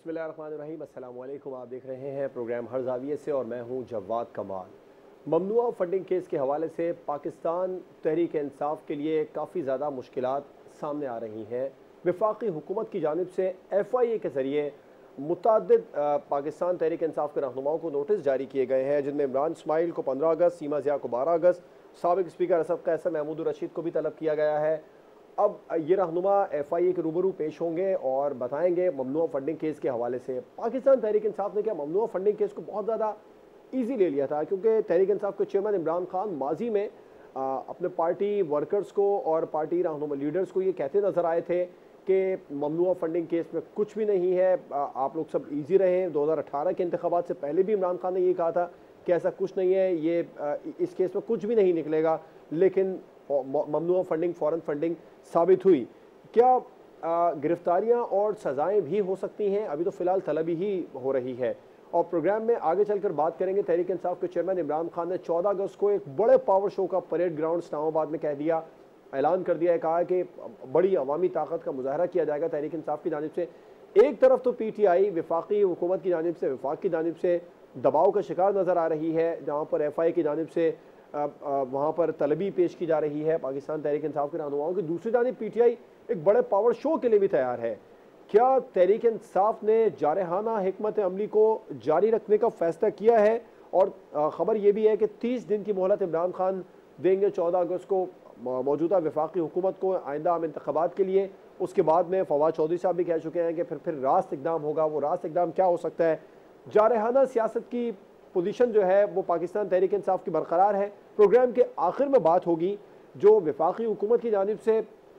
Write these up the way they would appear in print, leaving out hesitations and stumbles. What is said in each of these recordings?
बिस्मिल्लाहिर्रहमानिर्रहीम, अस्सलाम वालेकुम। आप देख रहे हैं प्रोग्राम हर ज़ाविये से और मैं हूं जवाद कमाल। ममनुआ फंडिंग केस के हवाले से पाकिस्तान तहरीक इंसाफ के लिए काफ़ी ज़्यादा मुश्किलात सामने आ रही हैं। वफाकी हुकूमत की जानिब से FIA के ज़रिए मुतअद्दिद पाकिस्तान तहरीक इंसाफ के रहनुमाओं को नोटिस जारी किए गए हैं, जिनमें इमरान इस्माइल को 15 अगस्त, सीमा ज़िया को 12 अगस्त, साबिक स्पीकर असद कैसर महमूद रशीद को भी तलब किया गया है। अब ये रहनुमा FIA के रूबरू पेश होंगे और बताएंगे ममनुआ फंडिंग केस के हवाले से पाकिस्तान तहरीक इंसाफ ने क्या ममनुआ फंडिंग केस को बहुत ज़्यादा ईजी ले लिया था, क्योंकि तहरीक इंसाफ के चेयरमैन इमरान खान माजी में अपने पार्टी वर्कर्स को और पार्टी रहनुमा लीडर्स को ये कहते नज़र आए थे कि ममनुआ फंडिंग केस में कुछ भी नहीं है, आप लोग सब ईजी रहें। 2018 के इंतखाबात से पहले भी इमरान खान ने ये कहा था कि ऐसा कुछ नहीं है, ये इस केस में कुछ भी नहीं निकलेगा, लेकिन ममनुआ फंडिंग फॉरेन फंडिंग साबित हुई। क्या गिरफ्तारियां और सज़ाएं भी हो सकती हैं? अभी तो फ़िलहाल तलबी ही हो रही है। और प्रोग्राम में आगे चलकर बात करेंगे। तहरीक इंसाफ के चेयरमैन इमरान खान ने 14 अगस्त को एक बड़े पावर शो का परेड ग्राउंड इस्लामाबाद में कह दिया, ऐलान कर दिया है, कहा कि बड़ी अवामी ताकत का मुजाहरा किया जाएगा तहरीक इंसाफ की जानिब से। एक तरफ तो PTI वफाकी हुकूमत की जानिब से, वफाक की जानिब से दबाव का शिकार नज़र आ रही है, जहाँ पर FIA की जानिब से वहाँ पर तलबी पेश की जा रही है पाकिस्तान तहरीक इंसाफ के रहनुमाओं की। दूसरी जानिब PTI एक बड़े पावर शो के लिए भी तैयार है। क्या तहरीक इंसाफ ने जारहाना हिकमत अमली को जारी रखने का फैसला किया है? और ख़बर यह भी है कि 30 दिन की मोहलत इमरान खान देंगे 14 अगस्त को मौजूदा वफाकी हुकूमत को आइंदा आम इंतखाबात के लिए। उसके बाद में फवाद चौधरी साहब भी कह चुके हैं कि फिर रास्त इकदाम होगा। वो रास्त इकदाम क्या हो सकता है? जारहाना सियासत की पोजीशन जो है वो पाकिस्तान तहरीक इंसाफ की बरकरार है। प्रोग्राम के आखिर में बात होगी जो वफाकी हुकूमत की जानिब से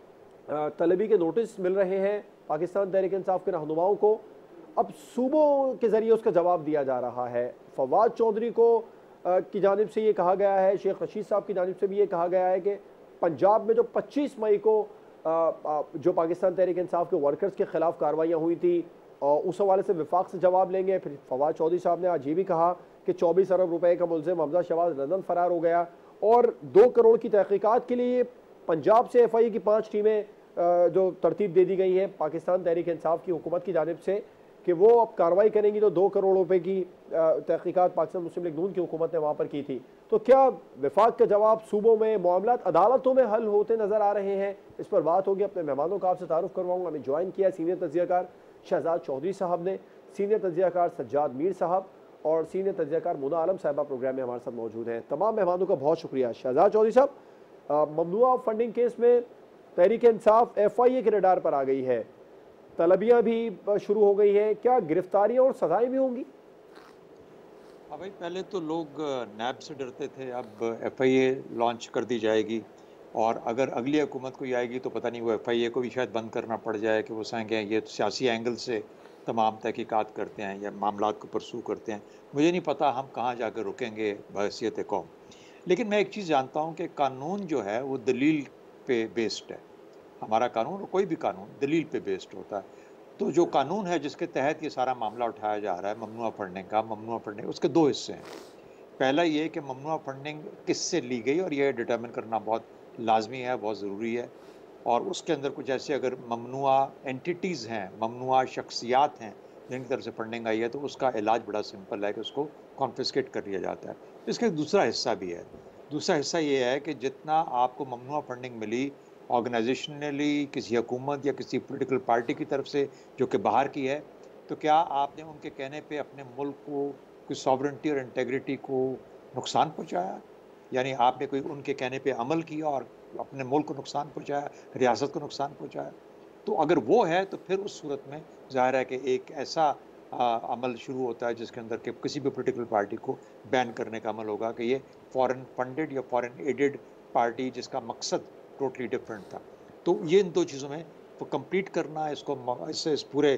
तलबी के नोटिस मिल रहे हैं पाकिस्तान तहरीक इंसाफ के रहनुमाओं को, अब सूबों के ज़रिए उसका जवाब दिया जा रहा है। फवाद चौधरी को की जानिब से ये कहा गया है, शेख रशीद साहब की जानिब से भी ये कहा गया है कि पंजाब में जो 25 मई को जो पाकिस्तान तहरीक इंसाफ के वर्कर्स के ख़िलाफ़ कार्रवाइयाँ हुई थी, उस हवाले से वफाक से जवाब लेंगे। फिर फवाद चौधरी साहब ने आज ये भी कहा कि 24 अरब रुपए का मुलज़िम हमजा शहबाज लंदन फ़रार हो गया और 2 करोड़ की तहकीकात के लिए पंजाब से FIA की 5 टीमें जो तरतीब दे दी गई है पाकिस्तान तहरीक इंसाफ की हुकूमत की जानिब से कि वो अब कार्रवाई करेंगी। तो 2 करोड़ रुपए की तहकीकात पाकिस्तान मुस्लिम लीग नून की हुकूमत ने वहाँ पर की थी। तो क्या वफाक का जवाब सूबों में, मामलात अदालतों में हल होते नज़र आ रहे हैं? इस पर बात होगी। अपने मेहमानों का आपसे तारुफ करवाऊँगा। हमें ज्वाइन किया सीनियर तज्ज़ियाकार शहजाद चौधरी साहब ने, सीनियर तज्ज़ियाकार सज्जाद मीर साहब और सीनियर तज्ज़ियाकार मुना आलम साहिबा प्रोग्राम में हमारे साथ मौजूद हैं। तमाम मेहमानों का बहुत शुक्रिया। शहजाद चौधरी साहब, ममनुआ फंडिंग केस में तहरीक इंसाफ FIA के रडार पर आ गई है, तलबियाँ भी शुरू हो गई हैं, क्या गिरफ्तारियाँ और सजाएँ भी होंगी? हाँ भाई, पहले तो लोग नैब से डरते थे, अब FIA लॉन्च कर दी जाएगी और अगर अगली हुकूमत कोई आएगी तो पता नहीं वो FIA को भी शायद बंद करना पड़ जाए कि वो कहें ये तो सियासी एंगल से तमाम तहकीकात करते हैं या मामलात को परसू करते हैं। मुझे नहीं पता हम कहाँ जाकर रुकेंगे बहैसियत कौम। लेकिन मैं एक चीज़ जानता हूँ कि कानून जो है वो दलील पे बेस्ड है। हमारा कानून, कोई भी कानून दलील पे बेस्ड होता है। तो जो कानून है जिसके तहत ये सारा मामला उठाया जा रहा है ममनुआ फंडिंग, उसके 2 हिस्से हैं। पहला ये कि ममनुआ फंडिंग किससे ली गई और ये डिटरमिन करना बहुत लाजमी है, बहुत ज़रूरी है। और उसके अंदर कुछ ऐसे अगर ममनुआ एंटिटीज़ हैं, ममनुआ शख्सियात हैं जिनकी तरफ से फंडिंग आई है, तो उसका इलाज बड़ा सिंपल है कि उसको कॉन्फिस्केट कर लिया जाता है। इसका एक दूसरा हिस्सा भी है। दूसरा हिस्सा ये है कि जितना आपको ममनुआ फंडिंग मिली ऑर्गेनाइजेशनली, किसी हुकूमत या किसी पॉलिटिकल पार्टी की तरफ से जो कि बाहर की है, तो क्या आपने उनके कहने पे अपने मुल्क को, कोई सॉवरेंटी और इंटेग्रिटी को नुकसान पहुंचाया? यानी आपने कोई उनके कहने पे अमल किया और अपने मुल्क को नुकसान पहुंचाया, रियासत को नुकसान पहुंचाया? तो अगर वो है तो फिर उस सूरत में ज़ाहिर है कि एक ऐसा अमल शुरू होता है जिसके अंदर कि किसी भी पॉलिटिकल पार्टी को बैन करने का अमल होगा कि ये फॉरेन फंडेड या फॉरेन एडेड पार्टी जिसका मकसद टोटली डिफरेंट था। तो ये इन 2 चीज़ों में वो कंप्लीट करना, इसको इस पूरे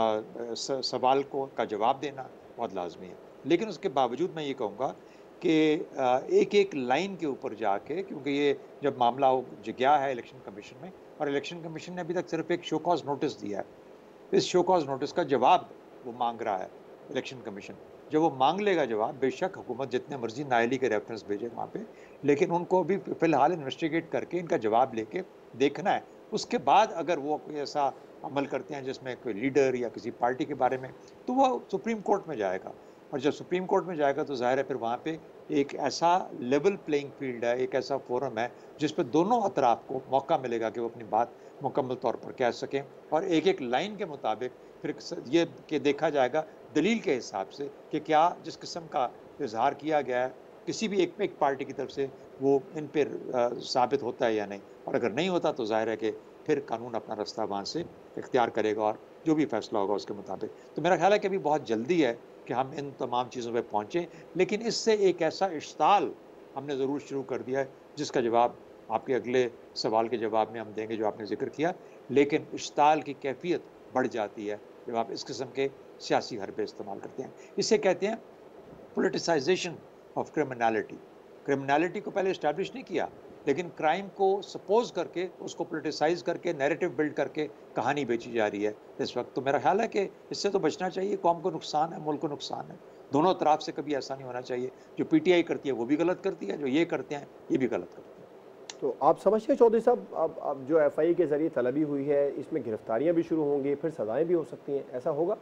सवाल को का जवाब देना बहुत लाजमी है। लेकिन उसके बावजूद मैं ये कहूँगा कि एक-एक लाइन के ऊपर जाके, क्योंकि ये जब मामला हो गया है इलेक्शन कमीशन में और इलेक्शन कमीशन ने अभी तक सिर्फ एक शो कॉज़ नोटिस दिया है। इस शो कॉज़ नोटिस का जवाब वो मांग रहा है इलेक्शन कमीशन। जब वो मांग लेगा जवाब, बेशक हुकूमत जितने मर्जी नाअहली के रेफरेंस भेजे वहाँ पे, लेकिन उनको अभी फ़िलहाल इन्वेस्टिगेट करके इनका जवाब लेके देखना है। उसके बाद अगर वो कोई ऐसा अमल करते हैं जिसमें कोई लीडर या किसी पार्टी के बारे में, तो वो सुप्रीम कोर्ट में जाएगा। और जब सुप्रीम कोर्ट में जाएगा तो ज़ाहिर है फिर वहाँ पे एक ऐसा लेवल प्लेइंग फील्ड है, एक ऐसा फोरम है जिस पे दोनों अतराफ को मौका मिलेगा कि वो अपनी बात मुकम्मल तौर पर कह सकें, और एक-एक लाइन के मुताबिक फिर ये कि देखा जाएगा दलील के हिसाब से कि क्या जिस किस्म का इज़हार किया गया है किसी भी एक पार्टी की तरफ से वो इन पे साबित होता है या नहीं। और अगर नहीं होता तो ज़ाहिर है कि फिर कानून अपना रास्ता वहाँ से इख्तियार करेगा और जो भी फैसला होगा उसके मुताबिक। तो मेरा ख्याल है कि अभी बहुत जल्दी है कि हम इन तमाम चीज़ों पे पहुँचे, लेकिन इससे एक ऐसा इश्ताल हमने ज़रूर शुरू कर दिया है जिसका जवाब आपके अगले सवाल के जवाब में हम देंगे जो आपने ज़िक्र किया। लेकिन इश्ताल की कैफ़ियत बढ़ जाती है जब आप इस किस्म के सियासी हरबे इस्तेमाल करते हैं। इसे कहते हैं पॉलिटिसाइज़ेशन ऑफ क्रिमिनैलिटी। क्रिमिनैलिटी को पहले एस्टैब्लिश नहीं किया, लेकिन क्राइम को सपोज़ करके, उसको पॉलिटिसाइज़ करके, नैरेटिव बिल्ड करके कहानी बेची जा रही है इस वक़्त। तो मेरा ख़्याल है कि इससे तो बचना चाहिए, कौम को नुकसान है, मुल्क को नुकसान है। दोनों तरफ से कभी ऐसा नहीं होना चाहिए। जो पीटीआई करती है वो भी गलत करती है, जो ये करते हैं ये भी गलत करते हैं। तो आप समझते हैं चौधरी साहब, अब जो एफआईए के ज़रिए तलबी हुई है इसमें गिरफ्तारियां भी शुरू होंगी, फिर सज़ाएं भी हो सकती हैं, ऐसा होगा?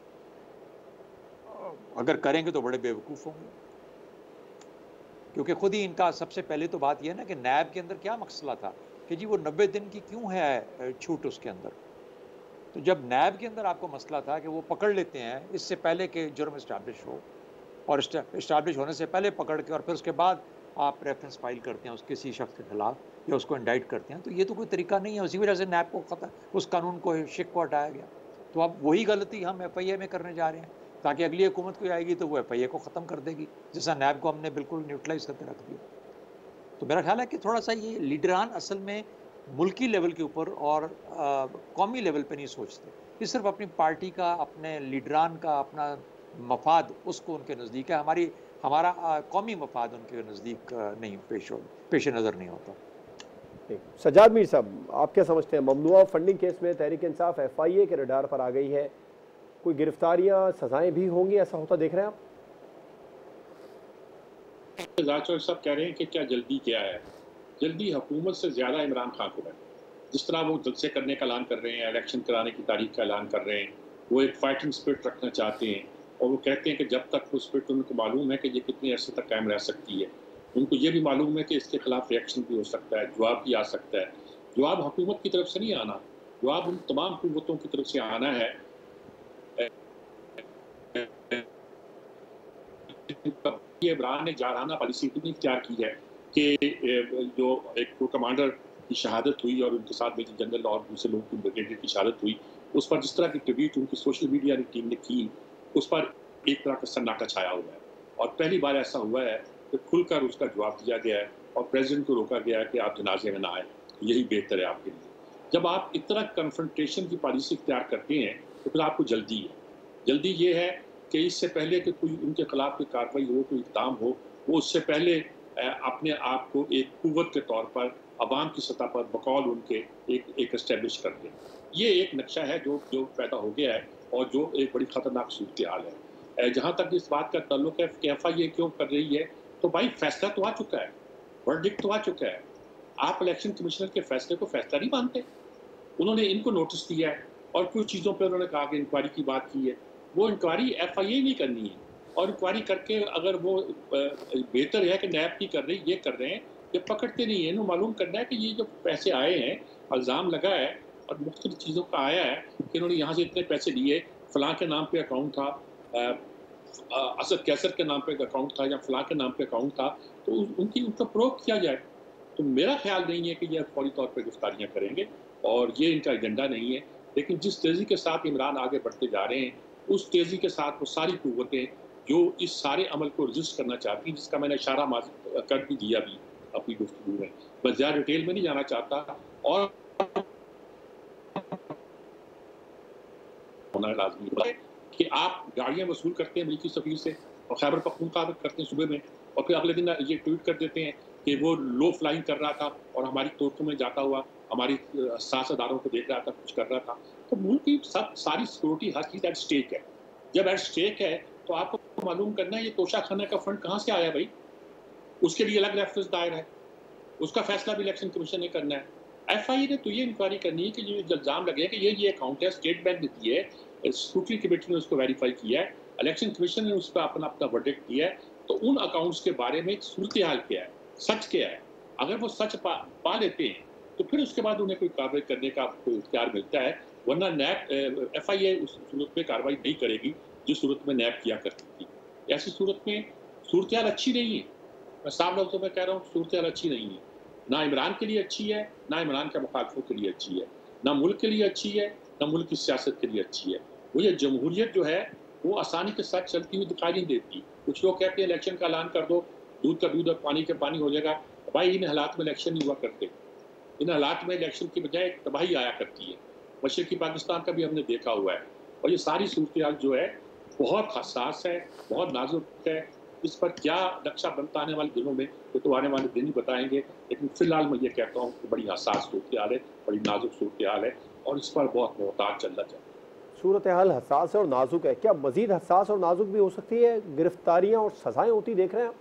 अगर करेंगे तो बड़े बेवकूफ़ होंगे, क्योंकि खुद ही इनका सबसे पहले तो बात यह है ना कि नैब के अंदर क्या मसला था कि जी वो 90 दिन की क्यों है छूट उसके अंदर। तो जब नैब के अंदर आपको मसला था कि वो पकड़ लेते हैं इससे पहले कि जुर्म इस्टैब्लिश हो, और इस्टैब्लिश होने से पहले पकड़ के और फिर उसके बाद आप रेफरेंस फाइल करते हैं उस किसी शख्स के खिलाफ या उसको इंडाइट करते हैं, तो ये तो कोई तरीका नहीं है। उसी वजह से नैब को उस कानून को शिक को हटाया गया। तो अब वही गलती हम एफआईए में करने जा रहे हैं, ताकि अगली हुकूमत कोई आएगी तो वो एफआईए को ख़त्म कर देगी, जैसा नैब को हमने बिल्कुल न्यूट्रलाइज करके रख दिया। तो मेरा ख्याल है कि थोड़ा सा ये लीडरान असल में मुल्की लेवल के ऊपर और कौमी लेवल पे नहीं सोचते। ये सिर्फ अपनी पार्टी का, अपने लीडरान का अपना मफाद उसको उनके नज़दीक है, हमारा कौमी मफाद उनके नज़दीक नहीं पेश नज़र नहीं होता। सज्जाद मीर साहब, आप क्या समझते हैं, ममनुआ फंडिंग केस में तहरीक इंसाफ एफआईए के रडार पर आ गई है, कोई गिरफ्तारियां सजाएं भी होंगी, ऐसा होता देख रहे हैं आप? सब कह रहे हैं कि क्या जल्दी क्या है। जल्दी हुकूमत से ज़्यादा इमरान खान को है। जिस तरह वो जलसे करने का ऐलान कर रहे हैं, इलेक्शन कराने की तारीख का ऐलान कर रहे हैं, वो एक फाइटिंग स्पिरिट रखना चाहते हैं, और वो कहते हैं कि जब तक वो स्पिरिट उनको मालूम है कि ये कितने अरसे तक कायम रह सकती है, उनको ये भी मालूम है कि इसके खिलाफ रिएक्शन भी हो सकता है, जवाब भी आ सकता है। जवाब हुकूमत की तरफ से नहीं आना, जवाब उन तमाम कुव्वतों की तरफ से आना है। इमरान ने जाराना पॉलिसी इतनी इख्तियार की है कि जो एक कमांडर की शहादत हुई और उनके साथ मेजर जनरल और दूसरे लोगों की ब्रिगेडियर की शहादत हुई, उस पर जिस तरह की ट्रिब्यूट उनकी सोशल मीडिया टीम ने की, उस पर एक तरह का सन्नाटा छाया हुआ है। और पहली बार ऐसा हुआ है कि खुलकर उसका जवाब दिया गया है और प्रेसिडेंट को रोका गया है कि आप जनाजे में ना आए, यही बेहतर है आपके लिए। जब आप इस तरह कन्फ्रंटेशन की पॉलिसी इख्तियार करते हैं तो फिर आपको जल्दी है। जल्दी ये है कि इससे पहले कि कोई उनके खिलाफ कोई कार्रवाई हो, कोई इक़दाम हो, वो उससे पहले अपने आप को एक कुव्वत के तौर पर अवाम की सतह पर बकौल उनके एक एस्टेब्लिश कर दें। ये एक नक्शा है जो पैदा हो गया है और जो एक बड़ी ख़तरनाक सूरत हाल है। जहाँ तक इस बात का ताल्लुक है कि एफआईए क्यों कर रही है, तो भाई फैसला तो आ चुका है, वर्डिक्ट तो आ चुका है। आप इलेक्शन कमीशनर के फैसले को फैसला नहीं मानते। उन्होंने इनको नोटिस दिया है और कुछ चीज़ों पर उन्होंने कहा कि इंक्वायरी की बात की है। वो इंक्वायरी एफआईए नहीं करनी है, और इंक्वायरी करके अगर वो बेहतर है कि नैब की कर रही, ये कर रहे हैं, ये पकड़ते नहीं है। इन्हें मालूम करना है कि ये जो पैसे आए हैं, इल्ज़ाम लगा है और मुख्तलिफ चीज़ों का आया है कि इन्होंने यहाँ से इतने पैसे लिए, फ़लाँ के नाम पे अकाउंट था, असद कैसर के नाम पे अकाउंट था या फ़लाँ के नाम पे अकाउंट था, तो उनका प्रूव किया जाए। तो मेरा ख्याल नहीं है कि ये फौरी तौर पर गिरफ्तारियाँ करेंगे और ये इनका एजेंडा नहीं है। लेकिन जिस तेज़ी के साथ इमरान आगे बढ़ते जा रहे हैं, उस तेज़ी के साथ वो सारी कुव्वतें जो इस सारे अमल को रजिस्ट करना चाहती हैं, जिसका मैंने इशारा कर भी दिया भी अपनी गुफ्तगू में, बस ज़्यादा डिटेल में नहीं जाना चाहता। और होना लाजमी है कि आप गाड़ियाँ वसूल करते हैं अमरीकी सफ़ीर से और खैबर पख्तूनख्वा करते हैं सुबह में, और फिर अगले दिन ये ट्वीट कर देते हैं कि वो लो फ्लाइंग कर रहा था और हमारी तोपों में जाता हुआ हमारी सास अदारों को देख रहा था, कुछ कर रहा था। तो मुल्क की सारी सिक्योरिटी हर चीज़ एट स्टेक है। जब एट स्टेक है तो आपको मालूम करना है ये तोशा खाना का फंड कहाँ से आया भाई, उसके लिए अलग रेफरेंस दायर है, उसका फैसला भी इलेक्शन कमीशन ने करना है। एफआईए ने तो ये इंक्वायरी करनी है कि जो इल्जाम लगे हैं कि ये अकाउंट है, स्टेट बैंक ने दी है, स्क्रूटनी कमेटी ने उसको वेरीफाई किया है, इलेक्शन कमीशन ने उस पर अपना अपना वर्डिक्ट दिया है, तो उन अकाउंट्स के बारे में एक सूरत हाल क्या है, सच क्या है। अगर वो सच पा लेते हैं तो फिर उसके बाद उन्हें कोई कार्रवाई करने का कोई इख्तियार मिलता है, वरना नैब एफआईए उस सूरत में कार्रवाई नहीं करेगी जिस सूरत में नैब किया करती थी। ऐसी सूरत में सूरत हाल अच्छी नहीं है, मैं साफ लफ्ज़ों में कह रहा हूँ, सूरत हाल अच्छी नहीं है, ना इमरान के लिए अच्छी है, ना इमरान के मुखालफों के लिए अच्छी है, ना मुल्क के लिए अच्छी है, ना मुल्क की सियासत के लिए अच्छी है। वो ये जमहूरियत जो है वो आसानी के साथ चलती हुई दिखाई नहीं देती। कुछ लोग कहते हैं इलेक्शन का ऐलान कर दो, दूध का दूध और पानी का पानी हो जाएगा। भाई इन हालात में इलेक्शन नहीं हुआ करते, इन हालात में इलेक्शन की बजाय तबाही आया करती है। मशरकी पाकिस्तान का भी हमने देखा हुआ है। और ये सारी सूरत हाल जो है बहुत हसास है, बहुत नाजुक है। इस पर क्या नक्शा बनता आने वाले दिनों में ये तो आने वाले दिन ही बताएंगे, लेकिन फिलहाल मैं ये कहता हूँ कि बड़ी हसास सूरत हाल है, बड़ी नाजुक सूरत हाल है और इस पर बहुत मोहतात चलना चाहिए। सूरत हाल हसास है और नाजुक है, क्या मजीद हसास और नाजुक भी हो सकती है? गिरफ्तारियां और सजाएं होती देख रहे हैं आप?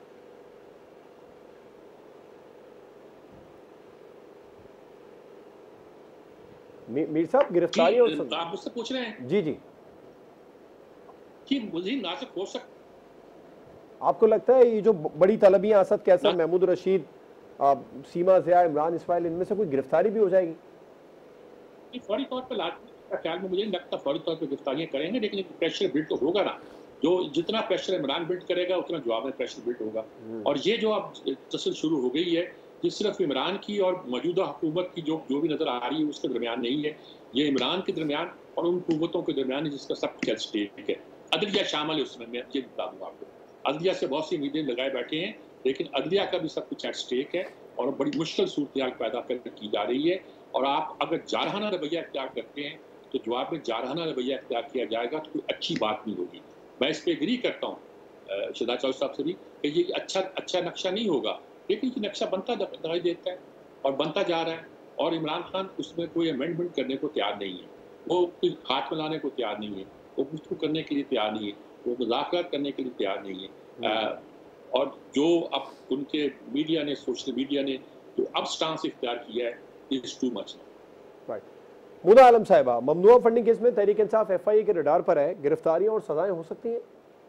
मीर साहब, गिरफ्तारियां और आप मुझसे पूछ रहे हैं जी जी, कि मजीद नाजुक हो सकता, आपको लगता है ये जो बड़ी तलबियां असद कैसर, महमूद रशीद, सीमा ज़िया, इमरान इस्माइल, इनमें से कोई गिरफ्तारी भी हो जाएगी? फौरी तौर पर का ख्याल में मुझे नहीं लगता फौरी तौर पर गिरफ्तारियां करेंगे, लेकिन प्रेशर बिल्ड तो होगा ना। जो जितना प्रेशर इमरान बिल्ड करेगा उतना जवाब में प्रेशर बिल्ड होगा। और ये जो अब तसल शुरू हो गई है ये सिर्फ इमरान की और मौजूदा हुकूमत की जो भी नजर आ रही है उसके दरमियान नहीं है, ये इमरान के दरमियान और उन हुकूमतों के दरमियान है जिसका सब कुछ स्टेक है। अदलिया शामिल है उसमें, मैं ये बता दूंगा आपको। अदलिया से बहुत सी उम्मीदें लगाए बैठे हैं, लेकिन अदलिया का भी सब कुछ एट स्टेक है और बड़ी मुश्किल सूरत हाल पैदा की जा रही है। और आप अगर जारहाना रवैया इख्तियार करते हैं तो जवाब में जारहाना रवैया इख्तियार किया जाएगा तो कोई अच्छी बात नहीं होगी। मैं इस पर एग्री करता हूँ शहजाद चौधरी साहब से भी कि ये अच्छा नक्शा नहीं होगा, लेकिन ये नक्शा बनता दिखाई देता है और बनता जा रहा है। और इमरान खान उसमें कोई अमेंडमेंट करने को तैयार नहीं है, वो कोई हाथ मिलाने को तैयार नहीं है, वो गुफ्तगू करने के लिए तैयार नहीं है, वो मुज़ाकरात करने के लिए तैयार नहीं है। और जो अब उनके मीडिया ने, सोशल मीडिया ने जो अब स्टांस इख्तियार किया है, इज टू मच। राइट। मुदा आलम साहिबा, ममनुआ फंडिंग केस में तहरीक इंसाफ एफआईए के रडार पर है, गिरफ्तारियां और सजाएं हो सकती हैं?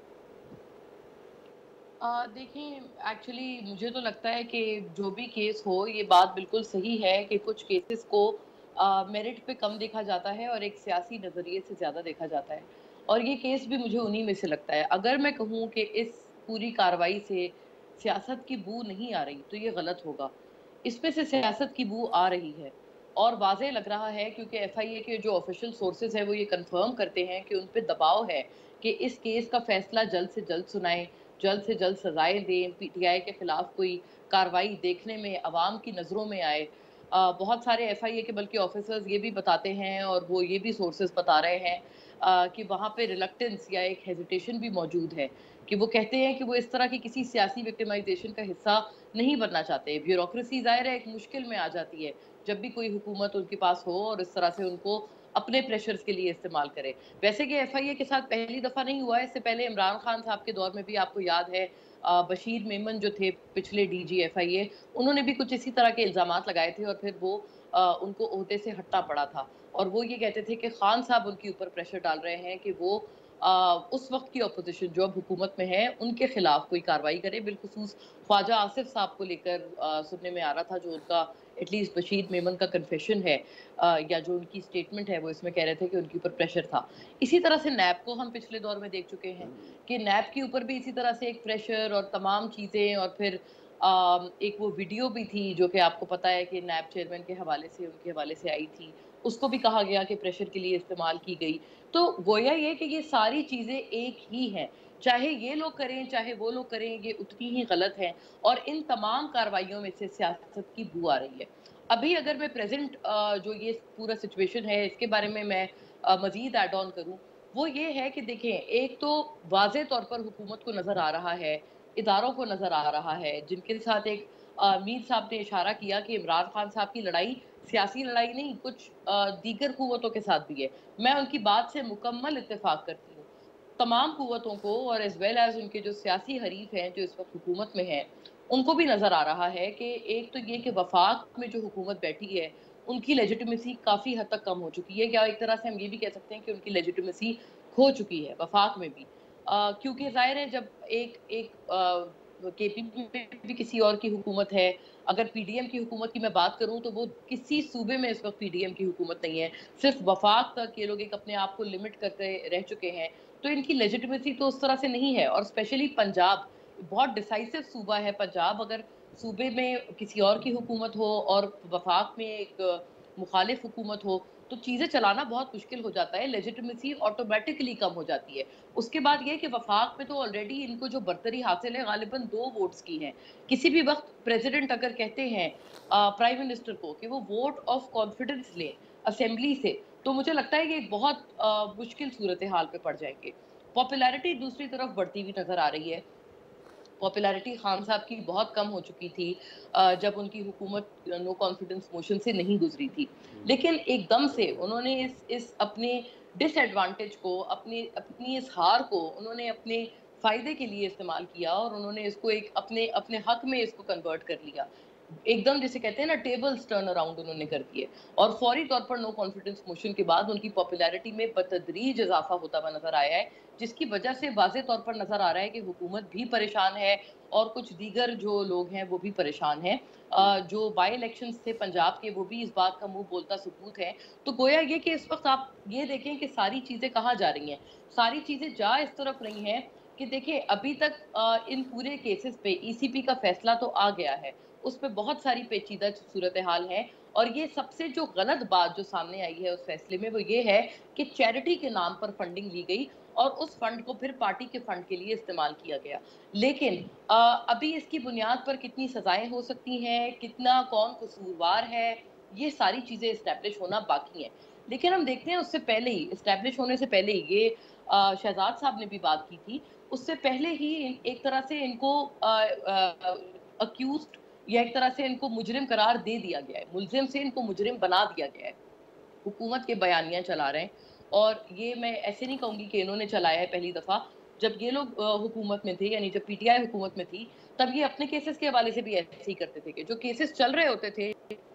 देखिए, एक्चुअली मुझे तो लगता है कि जो भी केस हो, ये बात बिल्कुल सही है कि कुछ केसेस को मेरिट पे कम देखा जाता है और एक सियासी नज़रिए से ज़्यादा देखा जाता है, और ये केस भी मुझे उन्हीं में से लगता है। अगर मैं कहूँ कि इस पूरी कार्रवाई से सियासत की बू नहीं आ रही, तो ये गलत होगा। इसमें से सियासत की बू आ रही है और वाज़ेह लग रहा है, क्योंकि एफआईए के जो ऑफिशियल सोर्सेज हैं वो ये कंफर्म करते हैं कि उन पे दबाव है कि इस केस का फैसला जल्द से जल्द सुनाएं, जल्द से जल्द सजाएं दें, पीटीआई के खिलाफ कोई कार्रवाई देखने में अवाम की नज़रों में आए। बहुत सारे एफआईए के बल्कि ऑफिसर्स ये भी बताते हैं और वो ये भी सोर्सेज बता रहे हैं कि वहाँ पे रिलक्टेंस या एक हेजिटेशन भी मौजूद है, कि वो कहते हैं कि वो इस तरह की किसी सियासी विक्टिमाइजेशन का हिस्सा नहीं बनना चाहते। ब्यूरोक्रेसी ज़ाहिर है एक मुश्किल में आ जाती है जब भी कोई हुकूमत उनके पास हो और इस तरह से उनको अपने प्रेशर्स के लिए इस्तेमाल करे। वैसे कि एफआईए के साथ पहली दफ़ा नहीं हुआ है, इससे पहले इमरान खान साहब के दौर में भी आपको याद है बशीर मेमन जो थे पिछले डीजी एफआईए, उन्होंने भी कुछ इसी तरह के इल्ज़ामात लगाए थे और फिर वो उनको ओहदे से हटना पड़ा था। और वो ये कहते थे कि खान साहब उनके ऊपर प्रेशर डाल रहे हैं कि वो उस वक्त की अपोजिशन जो अब हुकूमत में है उनके खिलाफ कोई कार्रवाई करे। बिलखुसूस ख्वाजा आसिफ साहब को लेकर सुनने में आ रहा था, जो उनका एटलीस्ट बशीर मेमन का कन्फेशन है या जो उनकी स्टेटमेंट है वो इसमें कह रहे थे कि उनके ऊपर प्रेशर था। इसी तरह से नैब को हम पिछले दौर में देख चुके हैं कि नैब के ऊपर भी इसी तरह से एक प्रेशर और तमाम चीज़ें, और फिर एक वो वीडियो भी थी जो कि आपको पता है कि नैब चेयरमैन के हवाले से, उनके हवाले से आई थी, उसको भी कहा गया कि प्रेशर के लिए इस्तेमाल की गई। तो गोया ये कि ये सारी चीज़ें एक ही हैं, चाहे ये लोग करें चाहे वो लोग करें, ये उतनी ही गलत हैं और इन तमाम कार्रवाइयों में से सियासत की बू आ रही है। अभी अगर मैं प्रेजेंट जो ये पूरा सिचुएशन है इसके बारे में मैं मज़ीद ऐड ऑन करूँ, वो ये है कि देखें, एक तो वाज़ेह तौर पर हुकूमत को नज़र आ रहा है, इदारों को नज़र आ रहा है, जिनके साथ एक मीर साहब ने इशारा किया कि इमरान खान साहब की लड़ाई सियासी लड़ाई नहीं, कुछ दीगर कुव्वतों के साथ भी है। मैं उनकी बात से मुकम्मल इत्तेफाक करती हूँ। तमाम कुव्वतों को और एज़ वेल एज़ उनके जो सियासी हरीफ हैं, जो इस वक्त हुकूमत में हैं, उनको भी नज़र आ रहा है कि एक तो ये कि वफाक में जो हुकूमत बैठी है, उनकी लेजिटिमेसी काफ़ी हद तक कम हो चुकी है, या एक तरह से हम ये भी कह सकते हैं कि उनकी लेजिटिमेसी खो चुकी है वफाक में भी। क्योंकि ज़ाहिर है जब केपीपी में भी किसी और की हुकूमत है, अगर पीडीएम की हुकूमत की मैं बात करूँ तो वो किसी सूबे में इस वक्त पीडीएम की हुकूमत नहीं है, सिर्फ वफाक तक ये लोग एक अपने आप को लिमिट करके रह चुके हैं, तो इनकी लेजिटिमेसी तो उस तरह से नहीं है। और स्पेशली पंजाब बहुत डिसाइसिव सूबा है पंजाब, अगर सूबे में किसी और की हुकूमत हो और वफाक में एक मुखालिफ हुकूमत हो तो चीज़ें चलाना बहुत मुश्किल हो जाता है, लेजिटिमेसी ऑटोमेटिकली कम हो जाती है। उसके बाद ये कि वफाक में तो ऑलरेडी इनको जो बर्तरी हासिल है गालिबन 2 वोट्स की है। किसी भी वक्त प्रेसिडेंट अगर कहते हैं प्राइम मिनिस्टर को कि वो वोट ऑफ कॉन्फिडेंस लें असेंबली से, तो मुझे लगता है कि एक बहुत मुश्किल सूरत हाल पे पड़ जाएंगे। पॉपुलैरिटी दूसरी तरफ बढ़ती हुई नजर आ रही है। पॉपुलैरिटी खान साहब की बहुत कम हो चुकी थी जब उनकी हुकूमत नो कॉन्फिडेंस मोशन से नहीं गुजरी थी, लेकिन एकदम से उन्होंने इस अपने डिसएडवांटेज को, अपनी इस हार को उन्होंने अपने फायदे के लिए इस्तेमाल किया और उन्होंने इसको एक अपने अपने हक में इसको कन्वर्ट कर लिया। एकदम जिसे कहते हैं ना टेबल्स टर्न अराउंड उन्होंने कर दिए और फौरी तौर पर नो कॉन्फिडेंस मोशन के बाद उनकी पॉपुलैरिटी में बतदरीज इजाफा होता हुआ नजर आया है, जिसकी वजह से वाज़े तौर पर नजर आ रहा है कि हुकूमत भी परेशान है और कुछ दीगर जो लोग हैं वो भी परेशान हैं। जो बाई इलेक्शंस थे पंजाब के वो भी इस बात का मुंह बोलता सबूत है। तो गोया ये कि इस वक्त आप ये देखें कि सारी चीज़ें कहाँ जा रही हैं, सारी चीज़ें जा इस तरफ रही हैं कि देखिए अभी तक इन पूरे केसेस पे ईसीपी का फैसला तो आ गया है, उस पर बहुत सारी पेचीदा सूरत हाल है और ये सबसे जो गलत बात जो सामने आई है उस फैसले में वो ये है कि चैरिटी के नाम पर फंडिंग ली गई और उस फंड को फिर पार्टी के फंड के लिए इस्तेमाल किया गया। लेकिन अभी इसकी बुनियाद पर कितनी सजाएं हो सकती हैं, कितना कौन कसूरवार है, ये सारी चीज़ें इस्टेब्लिश होना बाकी हैं। लेकिन हम देखते हैं उससे पहले ही, इस्टेब्लिश होने से पहले ही, ये शहजाद साहब ने भी बात की थी, उससे पहले ही एक तरह से इनको अक्यूज्ड या एक तरह से इनको मुजरिम करार दे दिया गया है, मुलजिम से इनको मुजरिम बना दिया गया है। हुकूमत के बयानियां चला रहे हैं और ये मैं ऐसे नहीं कहूँगी कि इन्होंने चलाया है पहली दफ़ा। जब ये लोग हुकूमत में थे, यानी जब पीटीआई हुकूमत में थी, तब ये अपने केसेस के हवाले से भी ऐसे ही करते थे कि जो केसेस चल रहे होते थे,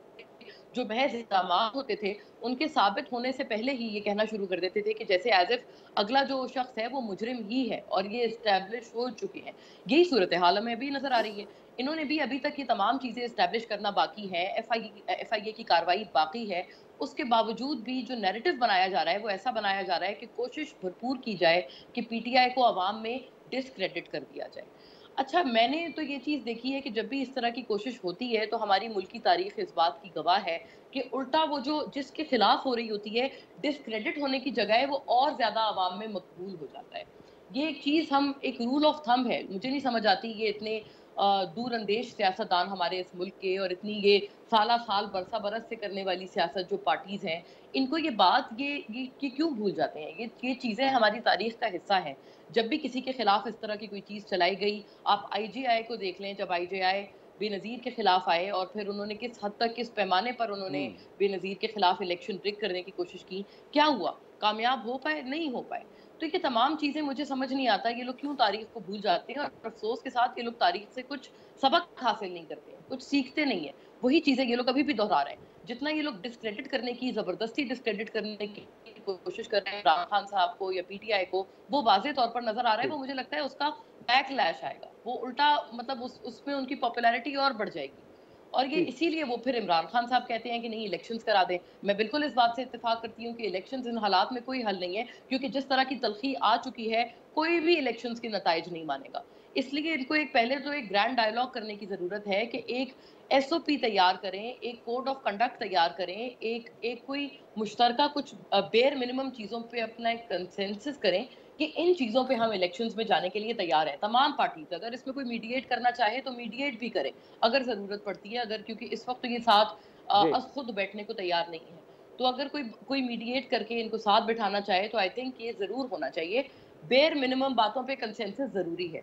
जो महज इल्ज़ाम होते थे, उनके साबित होने से पहले ही ये कहना शुरू कर देते थे कि जैसे एज इफ अगला जो शख्स है वो मुजरिम ही है और ये इस्टेब्लिश हो चुके हैं। यही सूरत हाल हमें अभी नजर आ रही है। इन्होंने भी अभी तक ये तमाम चीज़ें इस्टेब्लिश करना बाकी है, एफआईए की कार्रवाई बाकी है। उसके बावजूद भी जो नैरेटिव बनाया जा रहा है वो ऐसा बनाया जा रहा है कि कोशिश भरपूर की जाए कि पीटीआई को अवाम में डिसक्रेडिट कर दिया जाए। अच्छा, मैंने तो ये चीज़ देखी है कि जब भी इस तरह की कोशिश होती है तो हमारी मुल्की तारीख इस बात की गवाह है कि उल्टा वो जो जिसके खिलाफ हो रही होती है, डिसक्रेडिट होने की जगह वो और ज़्यादा आवाम में मकबूल हो जाता है। ये एक चीज़ हम एक रूल ऑफ थंब है, मुझे नहीं समझ आती ये इतने दूर अंदेश सियासतदान हमारे इस मुल्क के और इतनी ये साला साल बरसा बरस से करने वाली सियासत जो पार्टीज़ हैं, इनको ये बात ये क्यों भूल जाते हैं? ये चीज़ें हमारी तारीख का हिस्सा हैं। जब भी किसी के खिलाफ इस तरह की कोई चीज़ चलाई गई, आप आईजीआई को देख लें, जब आईजीआई बेनज़ीर के खिलाफ आए और फिर उन्होंने किस हद तक, किस पैमाने पर उन्होंने बेनज़ीर के खिलाफ इलेक्शन रिग करने की कोशिश की, क्या हुआ? कामयाब हो पाए? नहीं हो पाए। तो ये तमाम चीज़ें मुझे समझ नहीं आता ये लोग क्यों तारीख को भूल जाते हैं और अफसोस के साथ ये लोग तारीख से कुछ सबक हासिल नहीं करते हैं, कुछ सीखते नहीं है। वही चीज़ें ये लोग अभी भी दोहरा रहे हैं। जितना ये लोग डिस्क्रेडिट करने की, ज़बरदस्ती डिस्क्रेडिट करने की कोशिश कर रहे हैं इमरान खान साहब को या पीटीआई को, वो वाज़े तौर पर नज़र आ रहा है, वो मुझे लगता है उसका बैकलैश आएगा। वो उल्टा मतलब उसमें उनकी पॉपुलैरिटी और बढ़ जाएगी। और ये इसीलिए वो फिर इमरान खान साहब कहते हैं कि नहीं इलेक्शंस करा दें। मैं बिल्कुल इस बात से इत्तेफाक करती हूँ कि इलेक्शंस इन हालात में कोई हल नहीं है, क्योंकि जिस तरह की तलखी आ चुकी है कोई भी इलेक्शंस के नताइज नहीं मानेगा। इसलिए इनको एक पहले तो एक ग्रैंड डायलॉग करने की ज़रूरत है कि एक एसओपी तैयार करें, एक कोड ऑफ कंडक्ट तैयार करें, एक कोई मुश्तरका कुछ बेयर मिनिमम चीज़ों पे अपना एक कंसेंसस करें कि इन चीज़ों पे हम इलेक्शंस में जाने के लिए तैयार हैं। तमाम पार्टीज अगर इसमें कोई मीडिएट करना चाहे तो मीडिएट भी करें अगर ज़रूरत पड़ती है, अगर क्योंकि इस वक्त ये साथ खुद बैठने को तैयार नहीं है, तो अगर कोई मीडिएट करके इनको साथ बिठाना चाहे तो आई थिंक ये ज़रूर होना चाहिए। बेयर मिनिमम बातों पे कंसेंसस ज़रूरी है।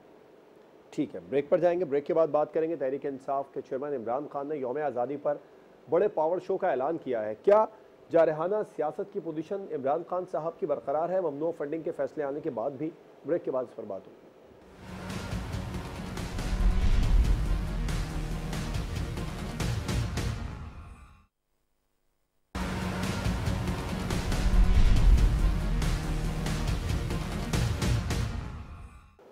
ठीक है, ब्रेक पर जाएंगे। ब्रेक के बाद बात करेंगे। तहरीक इंसाफ के चेयरमैन इमरान खान ने यौम आज़ादी पर बड़े पावर शो का ऐलान किया है। क्या जारहाना सियासत की पोजीशन इमरान खान साहब की बरकरार है ममनू फंडिंग के फैसले आने के बाद भी? ब्रेक के बाद इस पर बात होगी।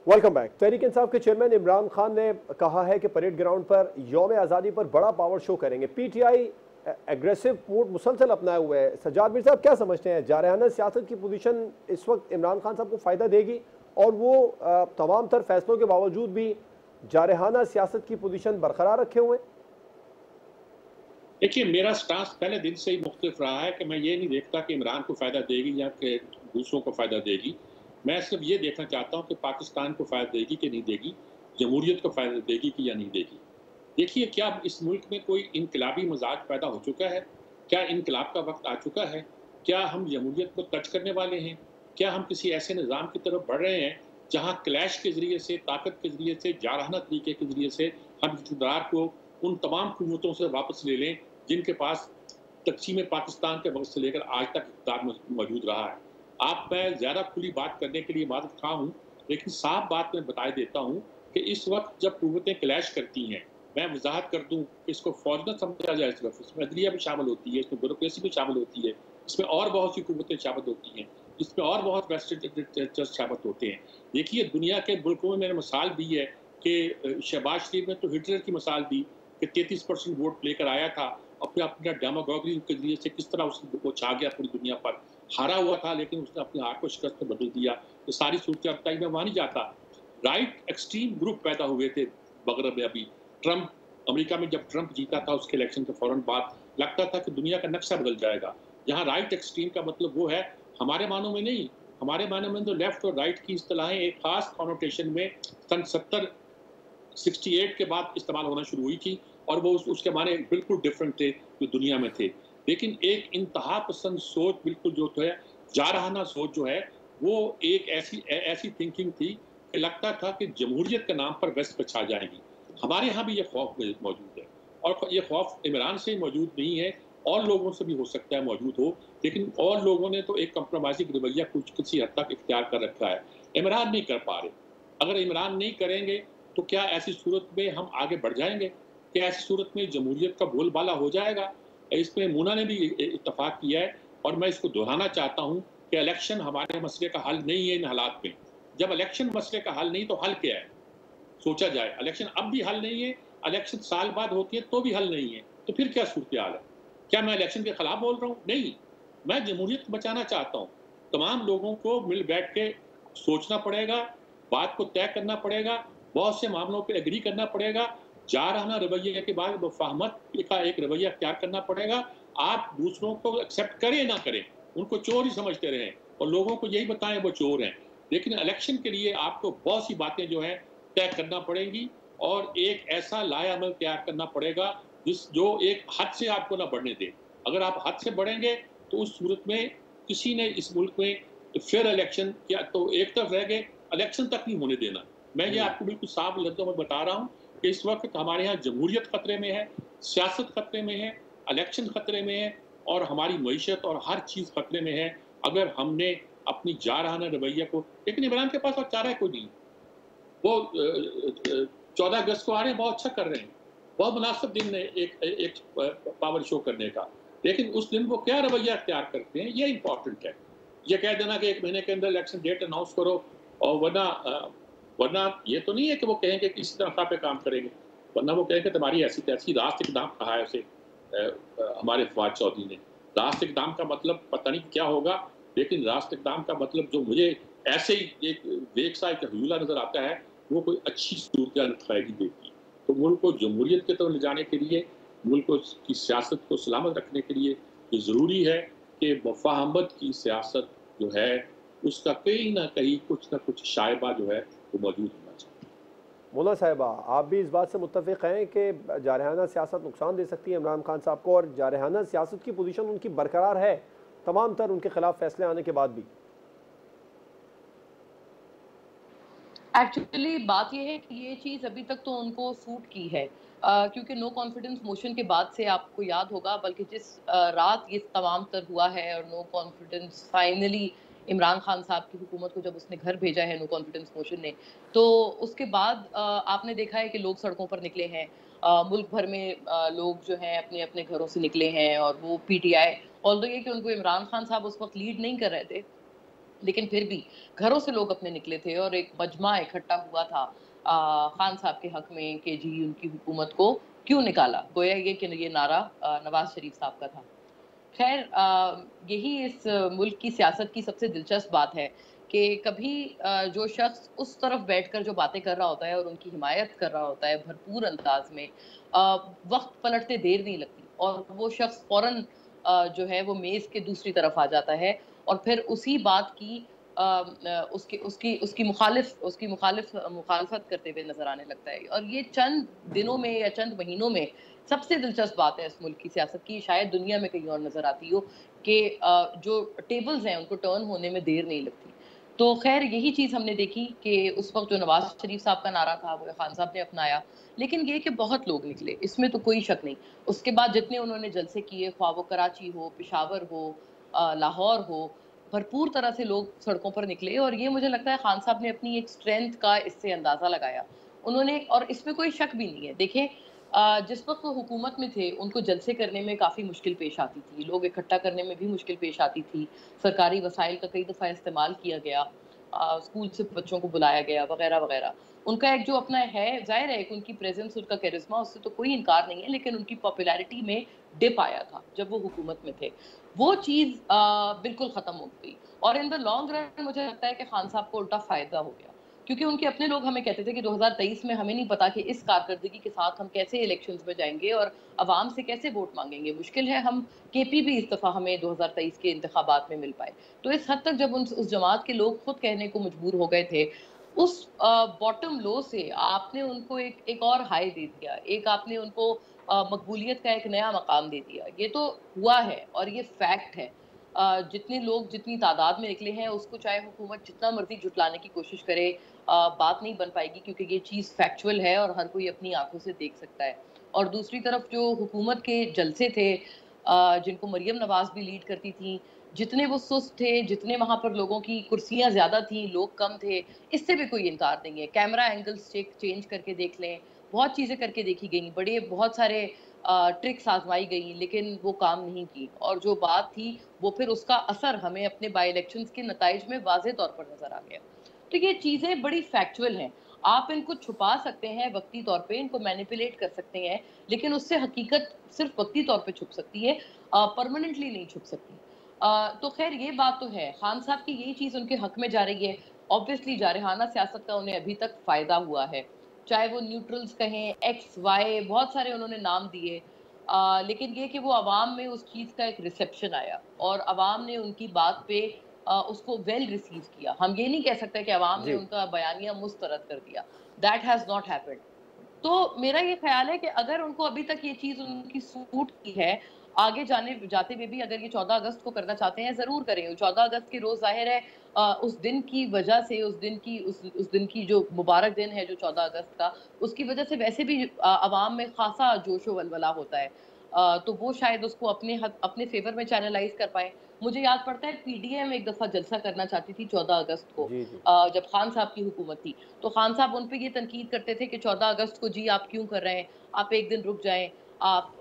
Welcome back. तहरीक इंसाफ के चेयरमैन इमरान खान ने कहा है कि परेड ग्राउंड पर यौम आज़ादी पर बड़ा पावर शो करेंगे। पीटीआई एग्रेसिव मूड मुसलसल अपनाए हुए है। सज्जाद मीर साहब क्या समझते हैं, जारहाना सियासत की पोजीशन इस वक्त इमरान खान साहब को फ़ायदा देगी और वो तमाम तर फैसलों के बावजूद भी जारहाना सियासत की पोजीशन बरकरार रखे हुए? देखिए, मेरा स्टांस पहले दिन से ही मुख्तलिफ रहा है कि मैं ये नहीं देखता कि इमरान को फ़ायदा देगी या कि दूसरों को फ़ायदा देगी। मैं सिर्फ ये देखना चाहता हूँ कि पाकिस्तान को फ़ायदा देगी कि नहीं देगी, जमहूरियत को फ़ायदा देगी कि या नहीं देगी। देखिए, क्या इस मुल्क में कोई इनकलाबी मिजाज पैदा हो चुका है? क्या इनकलाब का वक्त आ चुका है? क्या हम जमहूरियत को टच करने वाले हैं? क्या हम किसी ऐसे निज़ाम की तरफ बढ़ रहे हैं जहाँ क्लैश के ज़रिए से, ताकत के ज़रिए से, जारहाना तरीके के ज़रिए से हम इक़्तिदार को उन तमाम कुव्वतों से वापस ले लें जिनके पास तक़सीम पाकिस्तान के वक्त से लेकर आज तक इक़्तिदार मौजूद रहा है। मैं ज़्यादा खुली बात करने के लिए माज़रत ख़्वाह हूँ, लेकिन साफ बात मैं बता देता हूँ कि इस वक्त जब कुव्वतें क्लैश करती हैं, मैं वज़ाहत कर दूँ कि इसको फ़ौज न समझा जाए सिर्फ़, इसमें अदलिया भी शामिल होती है, इसमें ब्यूरोक्रेसी भी शामिल होती है, इसमें और बहुत सी कुव्वतें शामिल होती हैं, इसमें और बहुत वेस्टेड इंटरेस्ट शामिल होते हैं। देखिए, दुनिया के मुल्कों में मैंने मिसाल दी है कि शहबाज शरीफ ने तो हिटलर की मिसाल दी कि 33% वोट लेकर आया था, अपना डेमागोगी के ज़रिए से किस तरह वो छा गया पूरी दुनिया पर। हारा हुआ था लेकिन उसने अपनी हार को शिकस्त में बदल दिया। ये सारी सूरत मैं वहाँ नहीं जाता। राइट एक्सट्रीम ग्रुप पैदा हुए थे मगरब में। अभी ट्रंप, अमेरिका में जब ट्रंप जीता था उसके इलेक्शन के फ़ौरन बाद लगता था कि दुनिया का नक्शा बदल जाएगा। यहाँ राइट एक्सट्रीम का मतलब वो है, हमारे मानों में नहीं, हमारे मानों में तो लेफ्ट और राइट की इस्तिलाहें एक खास कॉनोटेशन में सन 68 के बाद इस्तेमाल होना शुरू हुई थी और वो उसके माने बिल्कुल डिफरेंट थे जो दुनिया में थे। लेकिन एक इंतहा पसंद सोच बिल्कुल जो है, जारहाना सोच जो है, वो एक ऐसी थिंकिंग थी कि लगता था कि जमहूरियत के नाम पर वेस्ट पर छा जाएंगी। हमारे यहाँ भी ये खौफ मौजूद है और ये खौफ इमरान से मौजूद नहीं है, और लोगों से भी हो सकता है मौजूद हो, लेकिन और लोगों ने तो एक कंप्रोमाइजिंग रवैया कुछ किसी हद तक इख्तियार कर रखा है। इमरान नहीं कर पा रहे। अगर इमरान नहीं करेंगे तो क्या ऐसी सूरत में हम आगे बढ़ जाएंगे? क्या ऐसी सूरत में जमहूरियत का बोलबाला हो जाएगा? इसमें मूना ने भी इत्तफाक किया है और मैं इसको दोहराना चाहता हूँ कि इलेक्शन हमारे मसले का हल नहीं है इन हालात में। जब इलेक्शन मसले का हल नहीं तो हल क्या है? सोचा जाए, इलेक्शन अब भी हल नहीं है, इलेक्शन साल बाद होती है तो भी हल नहीं है, तो फिर क्या सूरत हाल है? क्या मैं इलेक्शन के खिलाफ बोल रहा हूँ? नहीं, मैं जमहूरियत को बचाना चाहता हूँ। तमाम लोगों को मिल बैठ के सोचना पड़ेगा, बात को तय करना पड़ेगा, बहुत से मामलों पे एग्री करना पड़ेगा, जारहाना रवैये के बाद मुफाहमत का एक रवैया इख्तियार करना पड़ेगा। आप दूसरों को एक्सेप्ट करें ना करें, उनको चोर ही समझते रहें और लोगों को यही बताएं वो चोर हैं, लेकिन इलेक्शन के लिए आपको बहुत सी बातें जो है तय करना पड़ेंगी और एक ऐसा लाएअमल तैयार करना पड़ेगा जो एक हद से आपको ना बढ़ने दे। अगर आप हद से बढ़ेंगे तो उस सूरत में किसी ने इस मुल्क में फेयर इलेक्शन या तो एक तरफ रह गए, इलेक्शन तक नहीं होने देना। मैं ये आपको बिल्कुल साफ लफ्ज़ों में बता रहा हूँ कि इस वक्त हमारे यहाँ जमहूरियत खतरे में है, सियासत खतरे में है, इलेक्शन खतरे में है और हमारी मईशत और हर चीज़ खतरे में है अगर हमने अपनी जारहाना रवैया को। लेकिन इमरान के पास और चारा कोई नहीं। वो 14 अगस्त को आ रहे हैं, बहुत अच्छा कर रहे हैं, बहुत मुनासिब दिन है एक पावर शो करने का, लेकिन उस दिन वो क्या रवैया इख्तियार करते हैं ये इंपॉर्टेंट है। ये कह देना कि 1 महीने के अंदर इलेक्शन डेट अनाउंस करो और वरना ये तो नहीं है कि वो कहेंगे कि इसी तरह पे काम करेंगे, वरना वो कहेंगे तुम्हारी ऐसी तैसी रास्त इक़दाम कहा है उसे हमारे फवाद चौधरी ने। रास्त इक़दाम का मतलब पता नहीं क्या होगा, लेकिन रास्त इक़दाम का मतलब जो मुझे ऐसे ही एक वेग सा एक हजूला नज़र आता है, वो कोई अच्छी सूरत दिखाएगी देगी। तो मुल्क को जमहूरियत की तरफ ले जाने के लिए, मुल्क की सियासत को सलामत रखने के लिए ये ज़रूरी है कि मुफाहमत की सियासत जो है उसका कहीं ना कहीं कुछ ना कुछ शायबा जो है वो मौजूद होना चाहिए। मोना साहिबा, आप भी इस बात से मुत्तफ़िक़ हैं कि जारहाना सियासत नुकसान दे सकती है इमरान खान साहब को और जारहाना सियासत की पोजीशन उनकी बरकरार है तमाम तर उनके खिलाफ फैसले आने के बाद भी? एक्चुअली बात यह है कि ये चीज़ अभी तक तो उनको सूट की है, क्योंकि नो कॉन्फिडेंस मोशन के बाद से आपको याद होगा, बल्कि जिस रात ये तमाम तर हुआ है और no confidence finally Imran Khan साहब की हुकूमत को जब उसने घर भेजा है नो कॉन्फिडेंस मोशन ने, तो उसके बाद आपने देखा है कि लोग सड़कों पर निकले हैं। मुल्क भर में लोग जो हैं अपने अपने घरों से निकले हैं और वो पीटीआई, ऑल्दो ये कि उनको इमरान खान साहब उस वक्त लीड नहीं कर रहे थे, लेकिन फिर भी घरों से लोग अपने निकले थे और एक मजमा इकट्ठा हुआ था खान साहब के हक में कि जी उनकी हुकूमत को क्यों निकाला, गोया ये कि ये नारा नवाज शरीफ साहब का था। खैर यही इस मुल्क की सियासत की सबसे दिलचस्प बात है कि कभी जो शख्स उस तरफ बैठकर जो बातें कर रहा होता है और उनकी हिमायत कर रहा होता है भरपूर अंदाज में, वक्त पलटते देर नहीं लगती और वो शख्स फौरन जो है वो मेज के दूसरी तरफ आ जाता है और फिर उसी बात की उसकी उसकी उसकी मुखालफत करते हुए नजर आने लगता है। और ये चंद दिनों में या चंद महीनों में सबसे दिलचस्प बात है इस मुल्क की सियासत की, शायद दुनिया में कहीं और नजर आती हो कि जो टेबल्स हैं उनको टर्न होने में देर नहीं लगती। तो खैर यही चीज़ हमने देखी कि उस वक्त जो नवाज शरीफ साहब का नारा था वो खान साहब ने अपनाया, लेकिन ये कि बहुत लोग निकले, इसमें तो कोई शक नहीं। उसके बाद जितने उन्होंने जलसे किए, ख्वाह वो कराची हो, पेशावर हो, लाहौर हो, भरपूर तरह से लोग सड़कों पर निकले और ये मुझे लगता है खान साहब ने अपनी एक स्ट्रेंथ का इससे अंदाज़ा लगाया। उन्होंने, और इसमें कोई शक भी नहीं है, देखें जिस वक्त वो हुकूमत में थे उनको जलसे करने में काफ़ी मुश्किल पेश आती थी, लोग इकट्ठा करने में भी मुश्किल पेश आती थी, सरकारी वसाइल का कई दफ़ा इस्तेमाल किया गया, स्कूल से बच्चों को बुलाया गया वगैरह वगैरह। उनका एक जो अपना है, ज़ाहिर है कि उनकी प्रेजेंस, उनका कैरिस्मा, उससे तो कोई इनकार नहीं है, लेकिन उनकी पॉपुलैरिटी में डिप आया था जब वो हुकूमत में थे। वो चीज़ बिल्कुल ख़त्म हो गई और इन द लॉन्ग रन मुझे लगता है कि खान साहब को उल्टा फ़ायदा हो गया, क्योंकि उनके अपने लोग हमें कहते थे कि 2023 में हमें नहीं पता कि इस कारकर्दगी के साथ हम कैसे इलेक्शंस में जाएंगे और अवाम से कैसे वोट मांगेंगे। मुश्किल है हम केपी भी इस दफ़ा हमें 2023 के इंतखाबात में मिल पाए। तो इस हद तक जब उस जमात के लोग खुद कहने को मजबूर हो गए थे, उस बॉटम लो से आपने उनको एक और हाई दे दिया, एक आपने उनको मकबूलियत का एक नया मकाम दे दिया। ये तो हुआ है और ये फैक्ट है। जितने लोग जितनी तादाद में निकले हैं उसको चाहे हुकूमत जितना मर्जी जुटलाने की कोशिश करे, बात नहीं बन पाएगी, क्योंकि ये चीज़ फैक्चुअल है और हर कोई अपनी आंखों से देख सकता है। और दूसरी तरफ जो हुकूमत के जलसे थे, जिनको मरियम नवाज भी लीड करती थी, जितने वो सुस्त थे, जितने वहाँ पर लोगों की कुर्सियाँ ज़्यादा थी, लोग कम थे, इससे भी कोई इनकार नहीं है। कैमरा एंगल्स चेंज करके देख लें, बहुत चीज़ें करके देखी गई, बड़े बहुत सारे ट्रिक्स आजमाई गई, लेकिन वो काम नहीं की। और जो बात थी वो फिर उसका असर हमें अपने बाई इलेक्शंस के नताइज में वाज़े तौर पर नज़र आ गया। तो ये चीज़ें बड़ी फैक्चुअल हैं। आप इनको छुपा सकते हैं वक्ती तौर पे, इनको मैनिपुलेट कर सकते हैं, लेकिन उससे हकीकत सिर्फ वक्ती तौर पे छुप सकती है, परमानेंटली नहीं छुप सकती। तो खैर ये बात तो है, खान साहब की यही चीज़ उनके हक में जा रही है। ऑब्वियसली जारहाना सियासत का उन्हें अभी तक फ़ायदा हुआ है। चाहे वो न्यूट्रल्स कहें, एक्स, वाई, बहुत सारे उन्होंने नाम दिए। लेकिन ये कि वो अवाम में उस चीज़ का एक रिसेप्शन आया और अवाम ने उनकी बात पे उसको वेल रिसीव किया। हम ये नहीं कह सकते कि अवाम ने जी। उनका बयानिया मुस्तरद कर दिया। That has not happened. तो मेरा ये ख़्याल है कि अगर उनको अभी तक ये चीज़ उनकी सूट की है, आगे जाते हुए भी अगर ये 14 अगस्त को करना चाहते हैं, ज़रूर करें। 14 अगस्त के रोज़ ज़ाहिर है उस दिन की वजह से, उस दिन की जो मुबारक दिन है जो 14 अगस्त का, उसकी वजह से वैसे भी अवाम में ख़ासा जोश-ओ वलवला होता है। तो वो शायद उसको अपने फ़ेवर में चैनलाइज़ कर पाएँ। मुझे याद पड़ता है पीडीएम एक दफ़ा जलसा करना चाहती थी 14 अगस्त को, जी, जी। जब खान साहब की हुकूमत थी। तो खान साहब उन पे ये तनकीद करते थे कि 14 अगस्त को जी आप क्यों कर रहे हैं? आप एक दिन रुक जाएँ। आप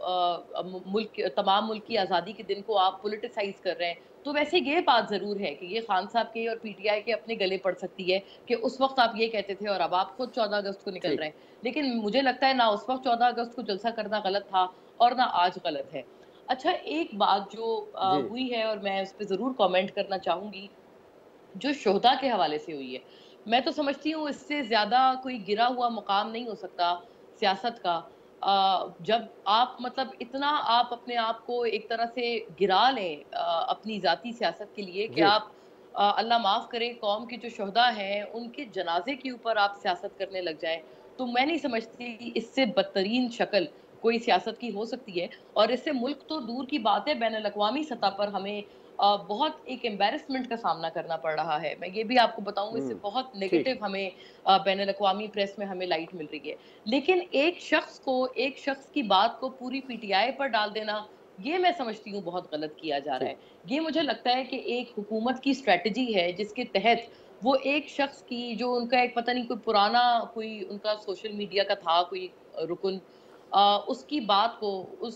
तमाम मुल्क की आज़ादी के दिन को आप पॉलिटिसाइज़ कर रहे हैं। तो वैसे ये बात ज़रूर है कि ये खान साहब के और पीटीआई के अपने गले पड़ सकती है कि उस वक़्त आप ये कहते थे और अब आप खुद 14 अगस्त को निकल ठीक। रहे हैं। लेकिन मुझे लगता है ना उस वक़्त 14 अगस्त को जलसा करना गलत था और ना आज गलत है। अच्छा, एक बात जो जी। हुई है और मैं उस पे ज़रूर कमेंट करना चाहूँगी, जो शोहदा के हवाले से हुई है। मैं तो समझती हूँ इससे ज़्यादा कोई गिरा हुआ मुकाम नहीं हो सकता सियासत का। जब आप मतलब इतना आप अपने आप को एक तरह से गिरा लें अपनी ज़ाती सियासत के लिए कि जी। आप अल्लाह माफ़ करे कौम के जो शोहदा हैं, उनके जनाज़े के ऊपर आप सियासत करने लग जाएँ, तो मैं नहीं समझती इससे बदतरीन शक्ल कोई सियासत की हो सकती है। और इससे मुल्क तो दूर की बात है, बैनुल अक़वामी सतह पर हमें बहुत एक एम्बैरेसमेंट का सामना करना पड़ रहा है। मैं ये भी आपको बताऊँ, इससे हुँ। बहुत ठीक। नेगेटिव हमें बैनुल अक़वामी प्रेस में हमें लाइट मिल रही है। लेकिन एक शख्स की बात को पूरी पीटीआई पर डाल देना, ये मैं समझती हूँ बहुत गलत किया जा रहा ठीक। है। ये मुझे लगता है कि एक हुकूमत की स्ट्रैटेजी है जिसके तहत वो एक शख्स की, जो उनका एक पता नहीं कोई पुराना कोई उनका सोशल मीडिया का था कोई रुकन, उसकी बात को,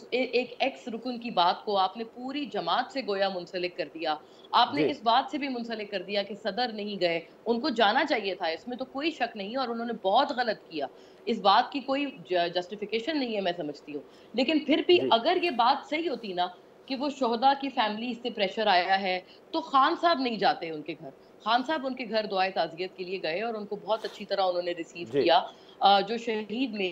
एक एक्स रुकन की बात को आपने पूरी जमात से गोया मुंसलिक कर दिया। आपने जी इस बात से भी मुंसलिक कर दिया कि सदर नहीं गए, उनको जाना चाहिए था, इसमें तो कोई शक नहीं, और उन्होंने बहुत गलत किया। इस बात की कोई जस्टिफिकेशन नहीं है, मैं समझती हूँ। लेकिन फिर भी जी अगर ये बात सही होती ना कि वो शोहदा की फैमिली से प्रेशर आया है, तो खान साहब नहीं जाते उनके घर। खान साहब उनके घर दुआए ताज़ियत के लिए गए और उनको बहुत अच्छी तरह उन्होंने रिसीव जी किया। जो शहीद में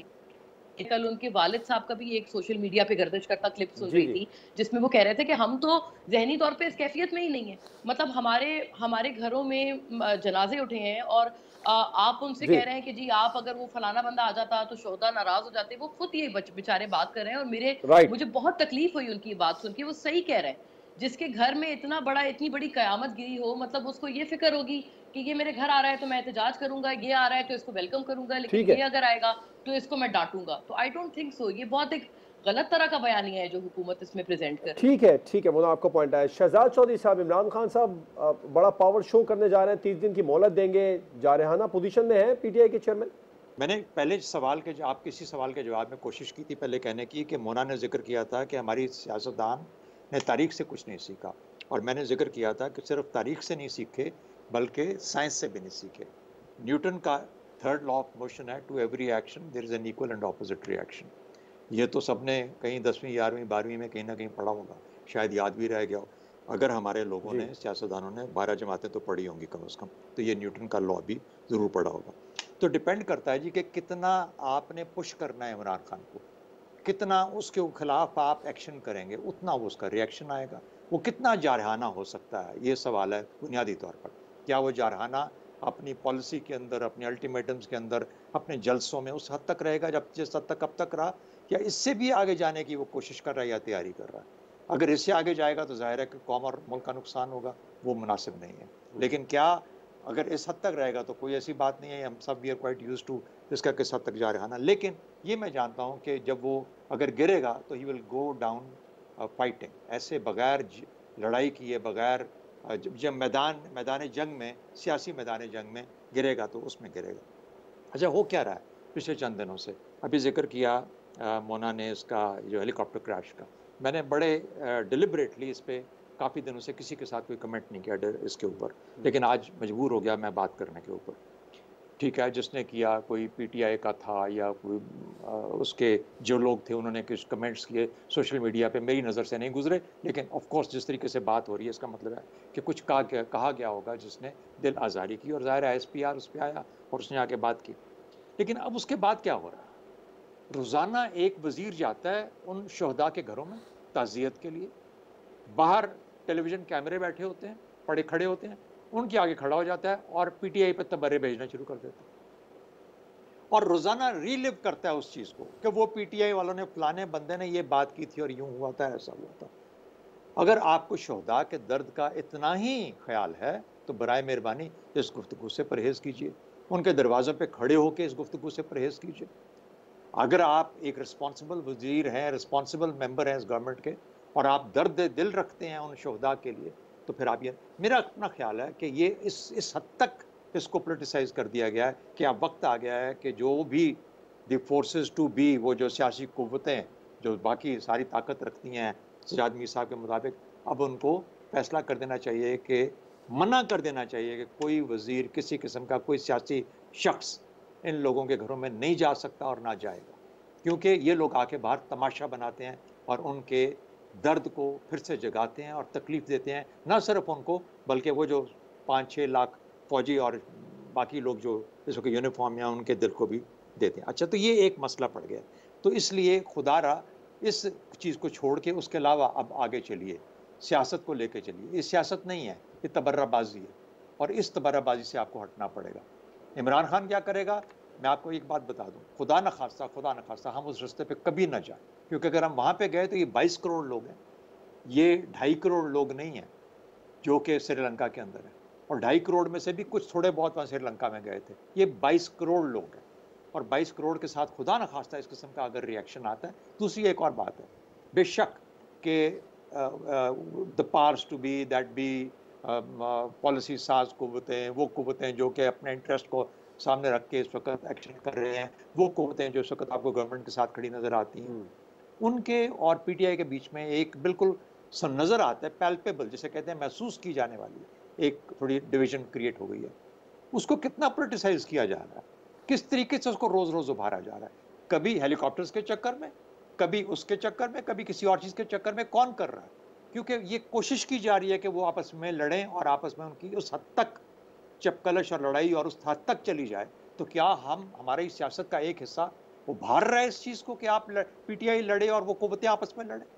कल उनके वालिद साहब का भी एक सोशल मीडिया पे गर्दिश करता क्लिप सुन जी रही जी थी, जिसमें वो कह रहे थे कि हम तो ज़हनी तौर पे इस कैफ़ियत में ही नहीं है। मतलब हमारे हमारे घरों में जनाज़े उठे हैं और आप उनसे जी कह रहे हैं कि जी आप अगर वो फलाना बंदा आ जाता तो शोहदा नाराज़ हो जाते। वो खुद ये बेचारे बात कर रहे हैं और राइट मुझे बहुत तकलीफ़ हुई उनकी ये बात सुन के। वो सही कह रहे हैं। जिसके घर में इतनी बड़ी कयामत गिरी हो, मतलब उसको ये फ़िक्र होगी कि ये मेरे घर आ रहा है तो मैं एहतजाज करूँगा, ये आ रहा है तो इसको वेलकम करूँगा, लेकिन ठीक ये है अगर आएगा तो इसको मैं डाँटूँगा। तो आई डोंट थिंक सो, ये बहुत एक गलत तरह का बयानिया है जो हुकूमत इसमें प्रेज़ेंट कर रही है। ठीक है वो आपका पॉइंट है। शहजाद चौधरी साहब, इमरान खान साहब बड़ा पावर शो करने जा रहे हैं, 30 दिन की मोहलत देंगे, जारहाना पोजीशन में है पीटीआई के चेयरमैन। मैंने पहले सवाल के आप किसी सवाल के जवाब में कोशिश की थी पहले कहने की कि मोना ने जिक्र किया था कि हमारी सियासतदान ने तारीख से कुछ नहीं सीखा, और मैंने जिक्र किया था कि सिर्फ तारीख से नहीं सीखे बल्कि साइंस से भी नहीं सीखे। न्यूटन का थर्ड लॉ ऑफ मोशन है, to every action there is an equal and opposite reaction. ये तो सबने कहीं 10वीं 11वीं 12वीं में कहीं ना कहीं पढ़ा होगा, शायद याद भी रह गया हो। अगर हमारे लोगों जी ने, सियासतदानों ने 12 जमातें तो पढ़ी होंगी कम से कम, तो ये न्यूटन का लॉ भी ज़रूर पढ़ा होगा। तो डिपेंड करता है जी कि कितना आपने पुश करना है इमरान खान को, कितना उसके खिलाफ आप एक्शन करेंगे, उतना वो उसका रिएक्शन आएगा। वो कितना जारहाना हो सकता है, ये सवाल है बुनियादी तौर पर। क्या वो जारहाना अपनी पॉलिसी के अंदर, अपने अल्टीमेटम्स के अंदर, अपने जलसों में उस हद तक रहेगा जब जिस हद तक अब तक रहा, या इससे भी आगे जाने की वो कोशिश कर रहा है या तैयारी कर रहा है? अगर इससे आगे जाएगा तो जाहिर है कि कौम और मुल्क का नुकसान होगा, वो मुनासिब नहीं है। लेकिन क्या अगर इस हद तक रहेगा तो कोई ऐसी बात नहीं है, हम सब we are quite used to इसका किस हद तक जारहाना। लेकिन ये मैं जानता हूँ कि जब वो अगर गिरेगा तो he will go down fighting, ऐसे बगैर लड़ाई किए, बगैर जब मैदान जंग में, सियासी मैदान जंग में गिरेगा तो उसमें गिरेगा। अच्छा, हो क्या रहा है पिछले चंद दिनों से? अभी जिक्र किया मोना ने इसका, जो हेलीकॉप्टर क्रैश का, मैंने बड़े डिलिबरेटली इस पे काफ़ी दिनों से किसी के साथ कोई कमेंट नहीं किया इसके ऊपर, लेकिन आज मजबूर हो गया मैं बात करने के ऊपर। ठीक है, जिसने किया कोई पीटीआई का था या कोई उसके जो लोग थे उन्होंने कुछ कमेंट्स किए सोशल मीडिया पे, मेरी नज़र से नहीं गुजरे, लेकिन ऑफ कोर्स जिस तरीके से बात हो रही है इसका मतलब है कि कुछ कहा गया होगा जिसने दिल आज़ारी की, और ज़ाहिर है एसपीआर उस पर आया और उसने आके बात की। लेकिन अब उसके बाद क्या हो रहा है? रोज़ाना एक वज़ीर जाता है उन शहदा के घरों में ताज़ियत के लिए, बाहर टेलीविज़न कैमरे बैठे होते हैं, खड़े होते हैं, उनके आगे खड़ा हो जाता है और पीटीआई पर तबर्रे भेजना शुरू कर देता है, और रोज़ाना रीलिव करता है उस चीज़ को कि वो पीटीआई वालों ने, फलाने बंदे ने ये बात की थी और यूँ हुआ था, ऐसा हुआ था। अगर आपको शहदा के दर्द का इतना ही ख्याल है तो बराए मेहरबानी इस गुफ्तगू से परहेज़ कीजिए, उनके दरवाज़ों पे खड़े होकर इस गुफ्तगू से परहेज़ कीजिए। अगर आप एक रिस्पॉन्सिबल वज़ीर हैं, रिस्पॉन्सिबल मेंबर हैं इस गवर्नमेंट के, और आप दर्द दिल रखते हैं उन शहदा के लिए, तो फिर आप ये, मेरा अपना ख्याल है कि ये इस हद तक इसको पोलिटिसाइज़ कर दिया गया है कि अब वक्त आ गया है कि जो भी द फोर्सेस टू बी, वो जो सियासी कुव्वतें जो बाकी सारी ताकत रखती हैं सजाद मीर साहब के मुताबिक, अब उनको फैसला कर देना चाहिए कि मना कर देना चाहिए कि कोई वज़ीर, किसी किस्म का कोई सियासी शख्स इन लोगों के घरों में नहीं जा सकता और ना जाएगा, क्योंकि ये लोग आके बाहर तमाशा बनाते हैं और उनके दर्द को फिर से जगाते हैं और तकलीफ़ देते हैं, ना सिर्फ उनको बल्कि वो जो 5-6 लाख फ़ौजी और बाकी लोग जो इस वक्त यूनिफॉर्म या उनके दिल को भी देते हैं। अच्छा, तो ये एक मसला पड़ गया, तो इसलिए खुदारा इस चीज़ को छोड़ के उसके अलावा अब आगे चलिए, सियासत को लेके चलिए। ये सियासत नहीं है, ये तबर्राबाजी है, और इस तबर्राबाजी से आपको हटना पड़ेगा। इमरान खान क्या करेगा? मैं आपको एक बात बता दूं, खुदा न खास्ता हम उस रास्ते पे कभी ना जाएं, क्योंकि अगर हम वहाँ पे गए तो ये 22 करोड़ लोग हैं, ये 2.5 करोड़ लोग नहीं हैं जो कि श्रीलंका के अंदर है, और 2.5 करोड़ में से भी कुछ थोड़े बहुत वहाँ श्रीलंका में गए थे। ये 22 करोड़ लोग हैं, और 22 करोड़ के साथ खुदा न खास्ता इस किस्म का अगर रिएक्शन आता है। दूसरी एक और बात है, बेशक कि the powers to be that be policy साज कुव्वतें, वो कुव्वतें जो कि अपने इंटरेस्ट को सामने रख के इस वक्त एक्शन कर रहे हैं, वो कुव्वतें जो इस वक्त आपको गवर्नमेंट के साथ खड़ी नज़र आती हैं, उनके और पीटीआई के बीच में एक बिल्कुल नज़र आता है पैल्पेबल, जिसे कहते हैं महसूस की जाने वाली एक थोड़ी डिवीजन क्रिएट हो गई है। उसको कितना पोलिटिसाइज किया जा रहा है, किस तरीके से उसको रोज़ रोज़ उभारा जा रहा है, कभी हेलीकॉप्टर्स के चक्कर में, कभी उसके चक्कर में, कभी किसी और चीज़ के चक्कर में, कौन कर रहा है? क्योंकि ये कोशिश की जा रही है कि वो आपस में लड़ें और आपस में उनकी उस हद तक चपकलश और लड़ाई और उस हद तक चली जाए। तो क्या हमारी सियासत का एक हिस्सा उभार रहा है इस चीज़ को कि आप पीटीआई लड़े और वो कुव्वतें आपस में लड़े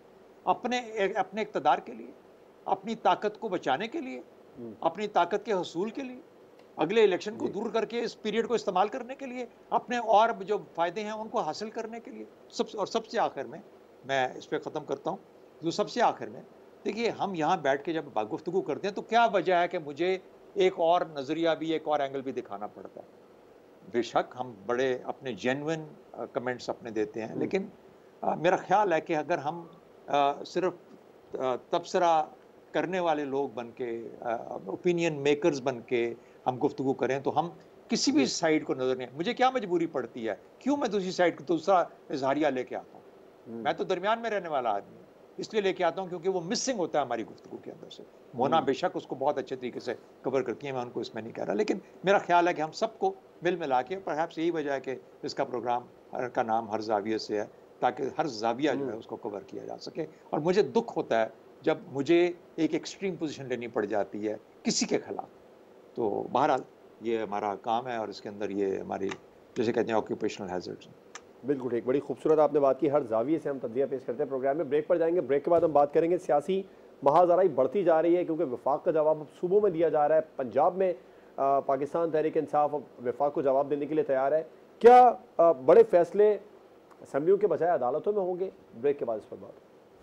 अपने इक़्तिदार के लिए, अपनी ताकत को बचाने के लिए, अपनी ताकत के हसूल के लिए, अगले इलेक्शन को दूर करके इस पीरियड को इस्तेमाल करने के लिए, अपने और जो फ़ायदे हैं उनको हासिल करने के लिए। सबसे आखिर में मैं इस पर ख़त्म करता हूँ, जो सबसे आखिर में देखिए, हम यहाँ बैठ के जब गुफ्तगू करते हैं तो क्या वजह है कि मुझे एक और नज़रिया भी, एक और एंगल भी दिखाना पड़ता है। बेशक हम बड़े अपने जेन्युइन कमेंट्स अपने देते हैं, लेकिन मेरा ख्याल है कि अगर हम सिर्फ तबसरा करने वाले लोग बन के, ओपिनियन मेकर्स बन के हम गुफ्तगू करें तो हम किसी भी साइड को नजर नहीं, मुझे क्या मजबूरी पड़ती है, क्यों मैं दूसरी साइड को दूसरा इजहारिया लेके आता हूँ? मैं तो दरमियान में रहने वाला आदमी हूँ, इसलिए लेके आता हूँ क्योंकि वो मिसिंग होता है हमारी गुफ्तगू के अंदर से। मोना बेशक उसको बहुत अच्छे तरीके से कवर करती है, मैं उनको इसमें नहीं कह रहा, लेकिन मेरा ख्याल है कि हम सबको मिल मिला के, परहैप्स यही वजह है कि इसका प्रोग्राम का नाम हर जाविये से है, ताकि हर जाविया जो है उसको कवर किया जा सके। और मुझे दुख होता है जब मुझे एक एक्सट्रीम पोजीशन लेनी पड़ जाती है किसी के खिलाफ। तो बहरहाल ये हमारा काम है और इसके अंदर ये हमारी, जैसे कहते हैं, ऑक्यूपेशनल हैजर्ड्स। बिल्कुल ठीक, बड़ी खूबसूरत आपने बात की। हर जाविये से हम तज्ज़िया पेश करते हैं प्रोग्राम में। ब्रेक पर जाएंगे, ब्रेक के बाद हम बात करेंगे सियासी महाजराई बढ़ती जा रही है क्योंकि वफाक का जवाब अब सूबों में दिया जा रहा है। पंजाब में पाकिस्तान तहरीक इंसाफ अब वफाक को जवाब देने के लिए तैयार है। क्या बड़े फैसले असम्बलियों के बजाय अदालतों में होंगे? ब्रेक के बाद इस पर बात।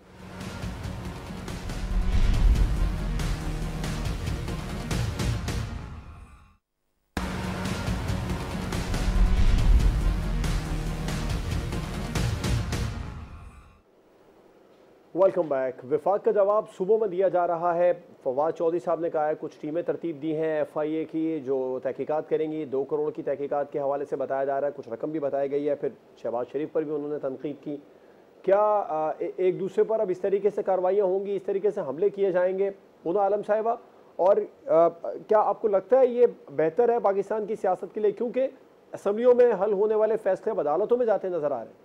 Welcome back. वफाक का जवाब सूबों में दिया जा रहा है। फवाद चौधरी साहब ने कहा है कुछ टीमें तरतीब दी हैं FIA की जो तहकीकात करेंगी। 2 करोड़ की तहकीकात के हवाले से बताया जा रहा है, कुछ रकम भी बताई गई है। फिर शहबाज शरीफ पर भी उन्होंने तनकीद की। क्या एक दूसरे पर अब इस तरीके से कार्रवाइयाँ होंगी, इस तरीके से हमले किए जाएंगे? मुना आलम साहिबा, और क्या आपको लगता है ये बेहतर है पाकिस्तान की सियासत के लिए, क्योंकि असम्बलियों में हल होने वाले फैसले अब अदालतों में जाते नजर आ रहे हैं?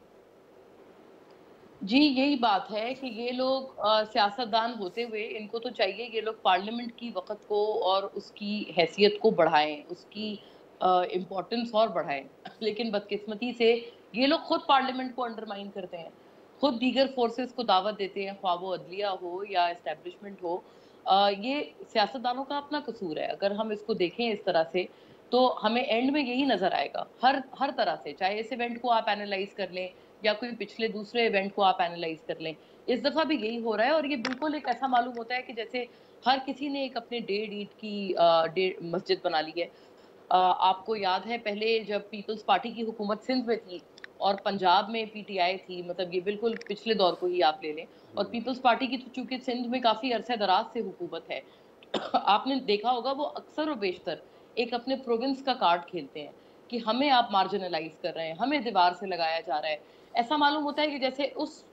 जी, यही बात है कि ये लोग सियासतदान होते हुए इनको तो चाहिए ये लोग पार्लियामेंट की वक़्त को और उसकी हैसियत को बढ़ाएँ, उसकी इम्पोर्टेंस और बढ़ाएँ। लेकिन बदकिस्मती से ये लोग खुद पार्लियामेंट को अंडरमाइन करते हैं, खुद दीगर फोर्सेस को दावत देते हैं, ख्वाह वो अदलिया हो या एस्टेब्लिशमेंट हो। ये सियासतदानों का अपना कसूर है। अगर हम इसको देखें इस तरह से, तो हमें एंड में यही नज़र आएगा, हर तरह से। चाहे इस इवेंट को आप एनालाइज़ कर लें या कोई पिछले दूसरे इवेंट को आप एनालाइज कर लें, इस दफ़ा भी यही हो रहा है। और ये बिल्कुल एक ऐसा मालूम होता है कि जैसे हर किसी ने एक अपने डेढ़ ईंट की मस्जिद बना ली है। आपको याद है पहले जब पीपल्स पार्टी की हुकूमत सिंध में थी और पंजाब में PTI थी, मतलब ये बिल्कुल पिछले दौर को ही आप ले लें, और पीपल्स पार्टी की तो चूंकि सिंध में काफ़ी अरसे दराज से हुकूमत है, आपने देखा होगा वो अक्सर और बेशतर एक अपने प्रोविंस का कार्ड खेलते हैं कि हमें आप मार्जिनलाइज कर रहे हैं, हमें दीवार से लगाया जा रहा है। ऐसा मालूम होता है कि जैसे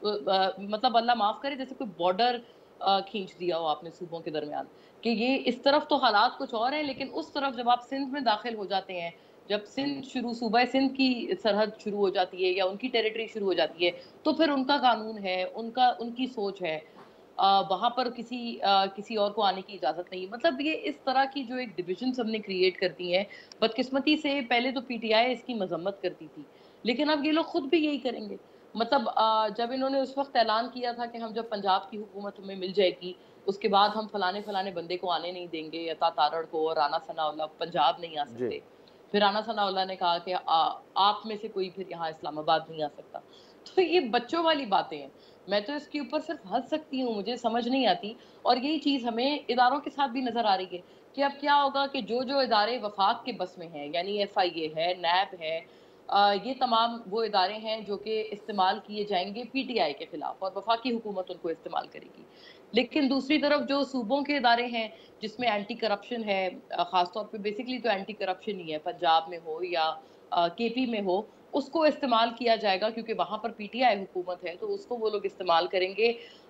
मतलब अल्लाह माफ़ करे, जैसे कोई बॉर्डर खींच दिया हो आपने सूबों के दरमियान, कि ये इस तरफ तो हालात कुछ और हैं, लेकिन उस तरफ जब आप सिंध में दाखिल हो जाते हैं, जब सूबा सिंध की सरहद शुरू हो जाती है या उनकी टेरिटरी शुरू हो जाती है, तो फिर उनका कानून है, उनकी सोच है, वहाँ पर किसी और को आने की इजाज़त नहीं। मतलब ये इस तरह की जो एक डिविजन सबने क्रिएट कर दी है, बदकिस्मती से पहले तो PTI इसकी मजम्मत करती थी, लेकिन अब ये लोग खुद भी यही करेंगे। मतलब जब इन्होंने उस वक्त ऐलान किया था कि हम जब पंजाब की हुकूमत हमें मिल जाएगी, उसके बाद हम फलाने बंदे को आने नहीं देंगे, अता तारड़ को और राना सनाउल्लाह पंजाब नहीं आ सकते। फिर राना सनाउल्लाह ने कहा कि आप में से कोई फिर यहाँ इस्लामाबाद नहीं आ सकता। तो ये बच्चों वाली बातें हैं। मैं तो इसके ऊपर सिर्फ हंस सकती हूँ, मुझे समझ नहीं आती। और यही चीज़ हमें इदारों के साथ भी नज़र आ रही है कि अब क्या होगा कि जो इदारे वफाक के बस में हैं, यानी FIA है, NAB है, ये तमाम वो इदारे हैं जो कि इस्तेमाल किए जाएंगे PTI के खिलाफ, और वफाकी हुकूमत उनको इस्तेमाल करेगी। लेकिन दूसरी तरफ जो सूबों के इदारे हैं जिसमें एंटी करप्शन है, खासतौर पे बेसिकली तो एंटी करप्शन ही है, पंजाब में हो या केपी में हो, उसको इस्तेमाल किया जाएगा क्योंकि वहाँ पर पीटीआई हुकूमत है, तो उसको वो लोग इस्तेमाल करेंगे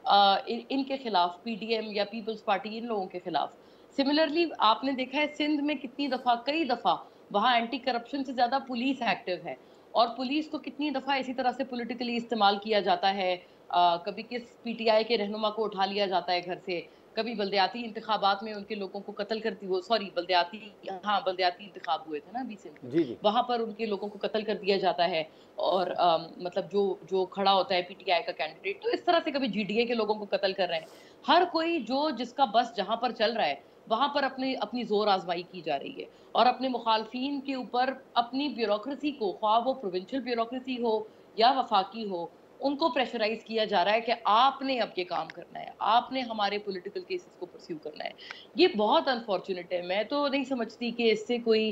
इनके खिलाफ, पीडीएम या पीपल्स पार्टी, इन लोगों के खिलाफ। सिमिलरली आपने देखा है सिंध में कितनी दफा, कई दफा वहाँ एंटी करप्शन से ज्यादा पुलिस एक्टिव है, और पुलिस को कितनी दफा इसी तरह से पॉलिटिकली इस्तेमाल किया जाता है। कभी किस पीटीआई के रहनुमा को उठा लिया जाता है घर से, कभी बल्दियाती इंतखाबात में उनके लोगों को कत्ल करती वो सॉरी बल्दियाती इंतखाब हुए थे ना अभी से, जी जी। वहां पर उनके लोगों को कत्ल कर दिया जाता है। और मतलब जो जो खड़ा होता है पीटीआई का कैंडिडेट, तो इस तरह से कभी जीडीए के लोगों को कत्ल कर रहे हैं। हर कोई जो जिसका बस जहां पर चल रहा है वहां पर अपनी अपनी जोर आजमाई की जा रही है, और अपने मुखालफीन के ऊपर अपनी ब्यूरोक्रेसी को, ख्वाह वो प्रोविंशियल ब्यूरोक्रेसी हो या वफाकी हो, उनको प्रेशराइज किया जा रहा है कि आपने अब ये काम करना है, आपने हमारे पॉलिटिकल केसेस को परस्यू करना है। ये बहुत अनफॉर्चुनेट है। मैं तो नहीं समझती कि इससे कोई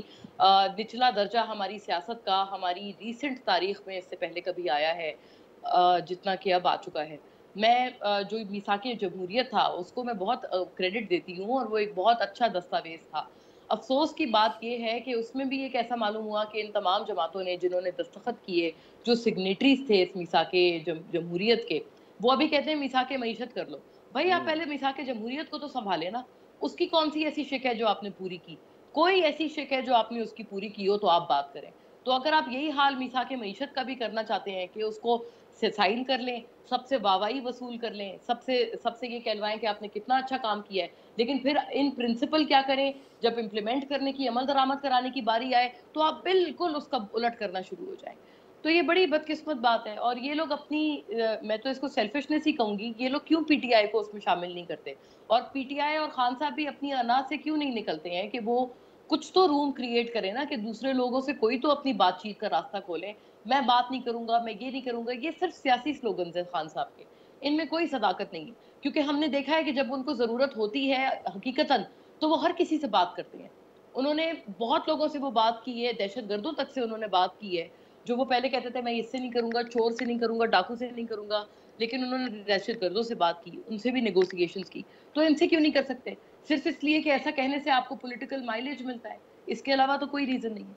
निचला दर्जा हमारी सियासत का हमारी रीसेंट तारीख में इससे पहले कभी आया है, जितना कि अब आ चुका है। मैं जो मीसाके जमहूरियत था उसको मैं बहुत क्रेडिट देती हूँ, और वो एक बहुत अच्छा दस्तावेज था। अफसोस की बात ये है कि उसमें भी एक ऐसा मालूम हुआ कि इन तमाम जमातों ने जिन्होंने दस्तखत किए, जो सिग्नेटरीज थे इस मीसाके जमहूरियत के, वो अभी कहते हैं मीसाके मईशत कर लो। भाई आप पहले मीसाके जमहूरियत को तो संभाले ना। उसकी कौन सी ऐसी शिक है जो आपने पूरी की? कोई ऐसी शिक है जो आपने उसकी पूरी की हो तो आप बात करें। तो अगर आप यही हाल मीसाके मईशत का भी करना चाहते हैं कि उसको से साइन कर लें, सबसे वाहवाही वसूल कर लें, सबसे सबसे ये कहलवाएं कि आपने कितना अच्छा काम किया है, लेकिन फिर इन प्रिंसिपल क्या करें, जब इम्प्लीमेंट करने की, अमल दरामद कराने की बारी आए तो आप बिल्कुल उसका उलट करना शुरू हो जाएं। तो ये बड़ी बदकिस्मत बात है, और ये लोग अपनी मैं तो इसको सेल्फिशनेस ही कहूंगी, ये लोग क्यों पीटीआई को उसमें शामिल नहीं करते, और पीटीआई और खान साहब भी अपनी अना से क्यों नहीं निकलते हैं कि वो कुछ तो रूम क्रिएट करें ना, कि दूसरे लोगों से कोई तो अपनी बातचीत का रास्ता खोलें। मैं बात नहीं करूंगा, मैं ये नहीं करूंगा, ये सिर्फ सियासी स्लोगन्स हैं खान साहब के, इनमें कोई सदाकत नहीं है। क्योंकि हमने देखा है कि जब उनको जरूरत होती है हकीकतन, तो वो हर किसी से बात करते हैं। उन्होंने बहुत लोगों से वो बात की है, दहशतगर्दों तक से उन्होंने बात की है, जो वो पहले कहते थे मैं इससे नहीं करूंगा, चोर से नहीं करूंगा, डाकू से नहीं करूंगा, लेकिन उन्होंने दहशतगर्दों से बात की, उनसे भी नेगोशिएशंस की। तो इनसे क्यों नहीं कर सकते? सिर्फ इसलिए कि ऐसा कहने से आपको पॉलिटिकल माइलेज मिलता है, इसके अलावा तो कोई रीजन नहीं है।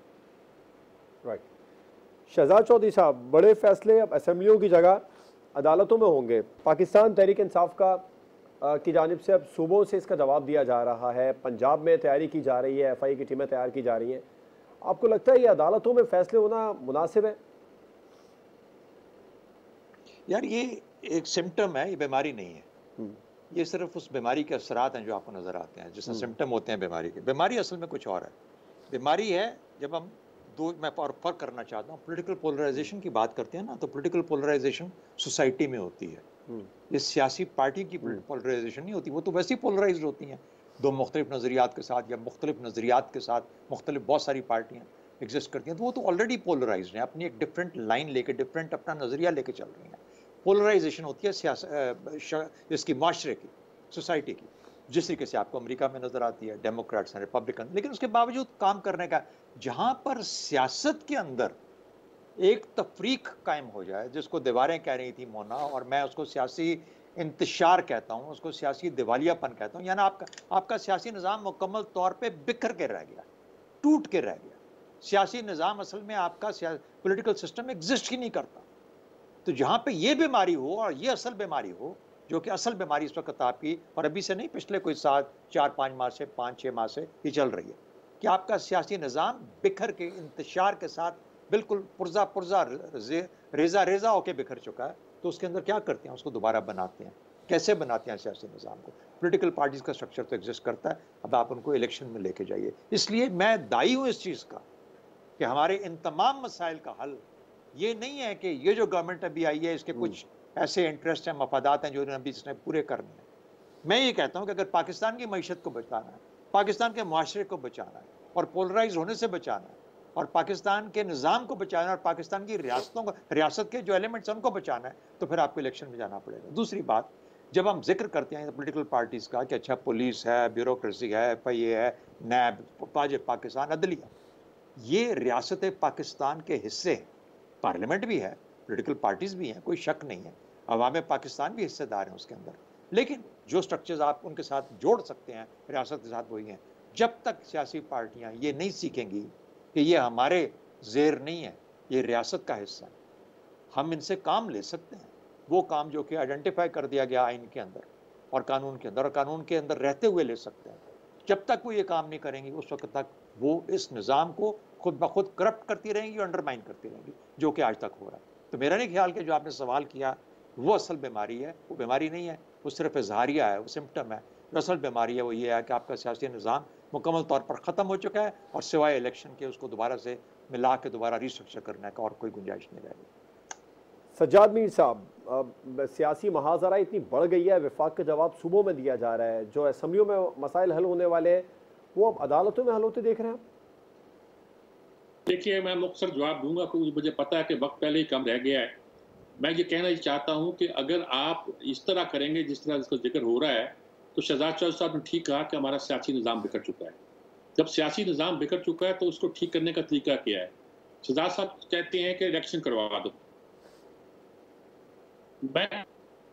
राइट। शहजाद चौधरी साहब, बड़े फैसले अब असेंबलियों की जगह अदालतों में होंगे। पाकिस्तान तहरीक इंसाफ की जानिब से अब सूबों से इसका जवाब दिया जा रहा है, पंजाब में तैयारी की जा रही है, एफआई की टीमें तैयार की जा रही हैं। आपको लगता है ये अदालतों में फैसले होना मुनासिब है? यार ये एक सिम्टम है, ये बीमारी नहीं है। ये सिर्फ उस बीमारी के असरात हैं जो आपको नजर आते हैं, जिसमें सिम्टम होते हैं बीमारी के। बीमारी असल में कुछ और है। बीमारी है जब हम मैं और फर्क करना चाहता हूँ, पॉलिटिकल पोलराइजेशन की बात करते हैं ना, तो पॉलिटिकल पोलराइजेशन सोसाइटी में होती है। ये सियासी पार्टी की पोलराइजेशन नहीं होती, वो तो वैसे ही पोलराइज होती हैं, दो मुख्तलिफ नज़रियात के साथ या मुख्तलिफ नज़रियात के साथ मुख्तलिफ बहुत सारी पार्टियाँ एग्जिस्ट करती हैं, तो वो तो ऑलरेडी पोलराइज हैं, अपनी एक डिफरेंट लाइन लेके, डिफरेंट अपना नज़रिया लेके चल रही हैं। पोलराइजेशन होती है सियासत इसकी, माशरे की, सोसाइटी की, जिस तरीके से आपको अमेरिका में नजर आती है, डेमोक्रेट्स हैं, रिपब्लिकन, लेकिन उसके बावजूद काम करने का, जहां पर सियासत के अंदर एक तफरीक कायम हो जाए, जिसको दीवारें कह रही थी मोना, और मैं उसको सियासी इंतशार कहता हूँ, उसको सियासी दिवालियापन कहता हूँ, यानी आपका सियासी निज़ाम मुकम्मल तौर पर बिखर के रह गया, टूट के रह गया। सियासी निज़ाम असल में आपका पॉलिटिकल सिस्टम एग्जिस्ट ही नहीं करता। तो जहां पे ये बीमारी हो, और ये असल बीमारी हो, जो कि असल बीमारी इस वक्त आपकी, और अभी से नहीं, पिछले कोई 4-5 माह से, 5-6 माह से ये चल रही है, कि आपका सियासी निज़ाम बिखर के, इंतशार के साथ बिल्कुल पुर्जा रेजा होके बिखर चुका है। तो उसके अंदर क्या करते हैं, उसको दोबारा बनाते हैं। कैसे बनाते हैं सियासी निज़ाम को? पॉलिटिकल पार्टीज़ का स्ट्रक्चर तो एग्जिस्ट करता है, अब आप उनको इलेक्शन में लेके जाइए। इसलिए मैं दायी हूँ इस चीज़ का कि हमारे इन तमाम मसाइल का हल ये नहीं है कि ये जो गवर्नमेंट अभी आई है, इसके कुछ ऐसे इंटरेस्ट हैं, मफादात हैं, जो अभी इसने पूरे करने हैं। मैं ये कहता हूँ कि अगर पाकिस्तान की मईशत को बचाना है, पाकिस्तान के मुआशरे को बचाना है, और पोलराइज होने से बचाना है, और पाकिस्तान के निज़ाम को बचाना है, और पाकिस्तान की रियासत के जो एलिमेंट्स हैं उनको बचाना है, तो फिर आपको इलेक्शन में जाना पड़ेगा। दूसरी बात, जब हम जिक्र करते हैं पोलिटिकल पार्टीज़ का कि अच्छा पुलिस है, ब्यूरोक्रेसी है, एफआईए है, नैब, पाकिस्तान अदलिया, ये रियासत पाकिस्तान के हिस्से हैं। पार्लियामेंट भी है, पॉलिटिकल पार्टीज भी हैं, कोई शक नहीं है, अवाम पाकिस्तान भी हिस्सेदार हैं उसके अंदर। लेकिन जो स्ट्रक्चर्स आप उनके साथ जोड़ सकते हैं रियासत के साथ वही हैं। जब तक सियासी पार्टियां ये नहीं सीखेंगी कि ये हमारे ज़ेर नहीं है, ये रियासत का हिस्सा है, हम इनसे काम ले सकते हैं, वो काम जो कि आइडेंटिफाई कर दिया गया आइन के अंदर और कानून के अंदर, और कानून के अंदर रहते हुए ले सकते हैं। जब तक वो ये काम नहीं करेंगी उस वक्त तक वो इस निज़ाम को खुद ब खुद करप्ट करती रहेंगी और अंडरमाइन करती रहेंगी, जो कि आज तक हो रहा है। तो मेरा नहीं ख्याल कि जो आपने सवाल किया वो असल बीमारी है, वो बीमारी नहीं है, वो सिर्फ इज़हारिया है, वो सिम्पटम है। जो असल बीमारी है वो ये है कि आपका सियासी निज़ाम मुकम्मल तौर पर ख़त्म हो चुका है और सिवाय इलेक्शन के उसको दोबारा से मिला के दोबारा रिस्ट्रक्चर करने का और कोई गुंजाइश नहीं रहेगी। सज्जाद मीर साहब, सियासी महाजरा इतनी बढ़ गई है, विफाक का जवाब सूबों में दिया जा रहा है, जो असम्बलियों में मसाइल हल होने वाले हैं वो अब अदालतों में हल होते देख रहे हैं आप? देखिए, मैं मुख्तसर जवाब दूंगा क्योंकि मुझे पता है कि वक्त पहले ही कम रह गया है। मैं ये कहना चाहता हूँ कि अगर आप इस तरह करेंगे जिस तरह इसका जिक्र हो रहा है, तो शहजाद चौधरी साहब ने ठीक कहा कि हमारा सियासी निज़ाम बिगड़ चुका है। जब सियासी निज़ाम बिगड़ चुका है तो उसको ठीक करने का तरीका क्या है? शहजाद साहब कहते हैं कि इलेक्शन करवा दो। मैं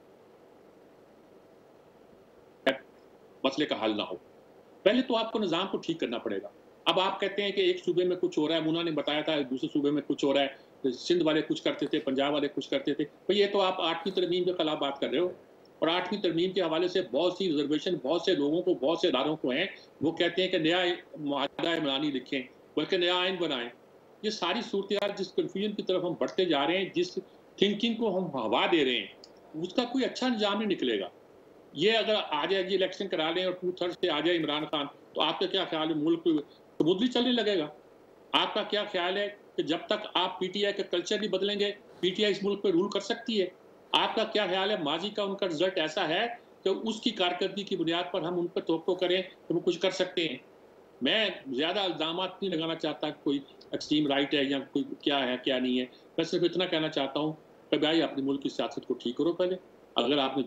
मसले का हल ना हो, पहले तो आपको निज़ाम को ठीक करना पड़ेगा। अब आप कहते हैं कि एक सूबे में कुछ हो रहा है, मुन्ना ने बताया था दूसरे सूबे में कुछ हो रहा है, सिंध वाले कुछ करते थे, पंजाब वाले कुछ करते थे। तो ये तो आप 8वीं तरमीम के खिलाफ बात कर रहे हो, और 8वीं तरमीम के हवाले से बहुत सी रिजर्वेशन बहुत से लोगों को, बहुत से इदारों को हैं, वो कहते हैं कि नया मुआहदा इमरानी लिखें, बल्कि नया आइन बनाएं। ये सारी सूरत जिस कन्फ्यूजन की तरफ हम बढ़ते जा रहे हैं, जिस थिंकिंग को हम हवा दे रहे हैं, उसका कोई अच्छा निजाम नहीं निकलेगा। ये अगर आ जाएगी इलेक्शन करा लें और 2/3 से आ जाए इमरान खान, तो आपका क्या ख्याल है मुल्क समुद्री चलने लगेगा? आपका क्या ख्याल है कि जब तक आप पीटीआई का कल्चर नहीं बदलेंगे, पीटीआई इस मुल्क पे रूल कर सकती है? आपका क्या ख्याल है माजी का उनका रिजल्ट ऐसा है कि उसकी कारकर्दगी की बुनियाद पर हम उन पर तवक्को करें तो वो कुछ कर सकते हैं? मैं ज़्यादा इल्ज़ामात नहीं लगाना चाहता कोई एक्सट्रीम राइट है या कोई क्या है क्या नहीं है। मैं सिर्फ इतना कहना चाहता हूँ कि भाई अपने मुल्क की सियासत को ठीक करो पहले। अगर आपने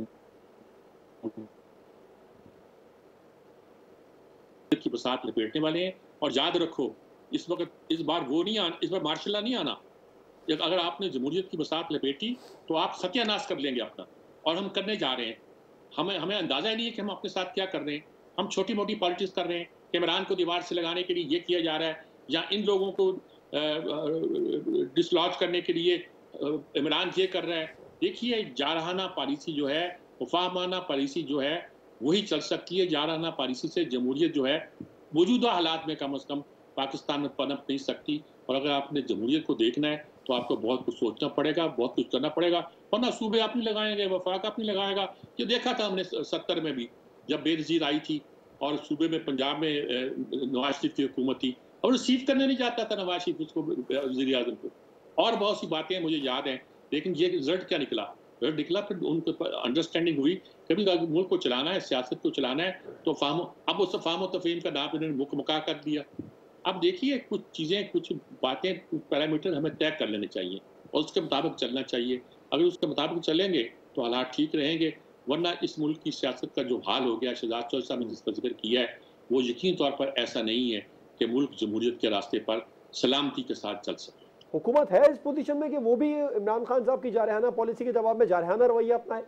की बसात लपेटने वाले हैं, और याद रखो इस वक्त इस बार वो नहीं आना, इस बार मार्शल लॉ नहीं आना। अगर आपने जमहूरियत की बसात लपेटी तो आप सत्यानाश कर लेंगे अपना, और हम करने जा रहे हैं। हमें अंदाजा ही नहीं है कि हम अपने साथ क्या कर रहे हैं। हम छोटी मोटी पॉलिटिक्स कर रहे हैं कि इमरान को दीवार से लगाने के लिए ये किया जा रहा है, या इन लोगों को डिसलॉज करने के लिए इमरान ये कर रहा है। देखिए, जारहाना पॉलिसी जो है, मुफाहमाना पॉलिसी जो है, वही चल सकती है। जारहाना पॉलिसी से जमहूरियत जो है मौजूदा हालात में कम से कम पाकिस्तान में पनप नहीं सकती। और अगर आपने जमहूरियत को देखना है तो आपको बहुत कुछ सोचना पड़ेगा, बहुत कुछ करना पड़ेगा, वरना सूबे आप नहीं लगाएंगे, वफाक आप नहीं लगाएगा। ये देखा था हमने 70 में भी, जब बेनज़ीर आई थी और सूबे में पंजाब में नवाज शरीफ की हुकूमत थी, और रिसीव करने नहीं जाता था नवाज शरीफ उसको, वज़ीर आज़म को। और बहुत सी बातें मुझे याद हैं, लेकिन ये रिजल्ट क्या निकला? रिजल्ट निकला फिर उनको अंडरस्टैंडिंग हुई कभी मुल्क को चलाना है, सियासत को चलाना है, तो अब उस फाहम और तफहीम का नाम इन्होंने मुकम्मल कर दिया। अब देखिए, कुछ चीज़ें, कुछ बातें, कुछ पैरामीटर हमें तय कर लेने चाहिए और उसके मुताबिक चलना चाहिए। अगर उसके मुताबिक चलेंगे तो हालात ठीक रहेंगे, वरना इस मुल्क की सियासत का जो हाल हो गया, शहजाद चौधरी साहब ने जिसका जिक्र किया है, वो यकीन तौर पर ऐसा नहीं है कि मुल्क जमहूरियत के रास्ते पर सलामती के साथ चल सके। हुकूमत है इस पोजीशन में कि वो भी इमरान खान साहब की जारहाना पॉलिसी के जवाब में जारहाना रवैया अपनाए?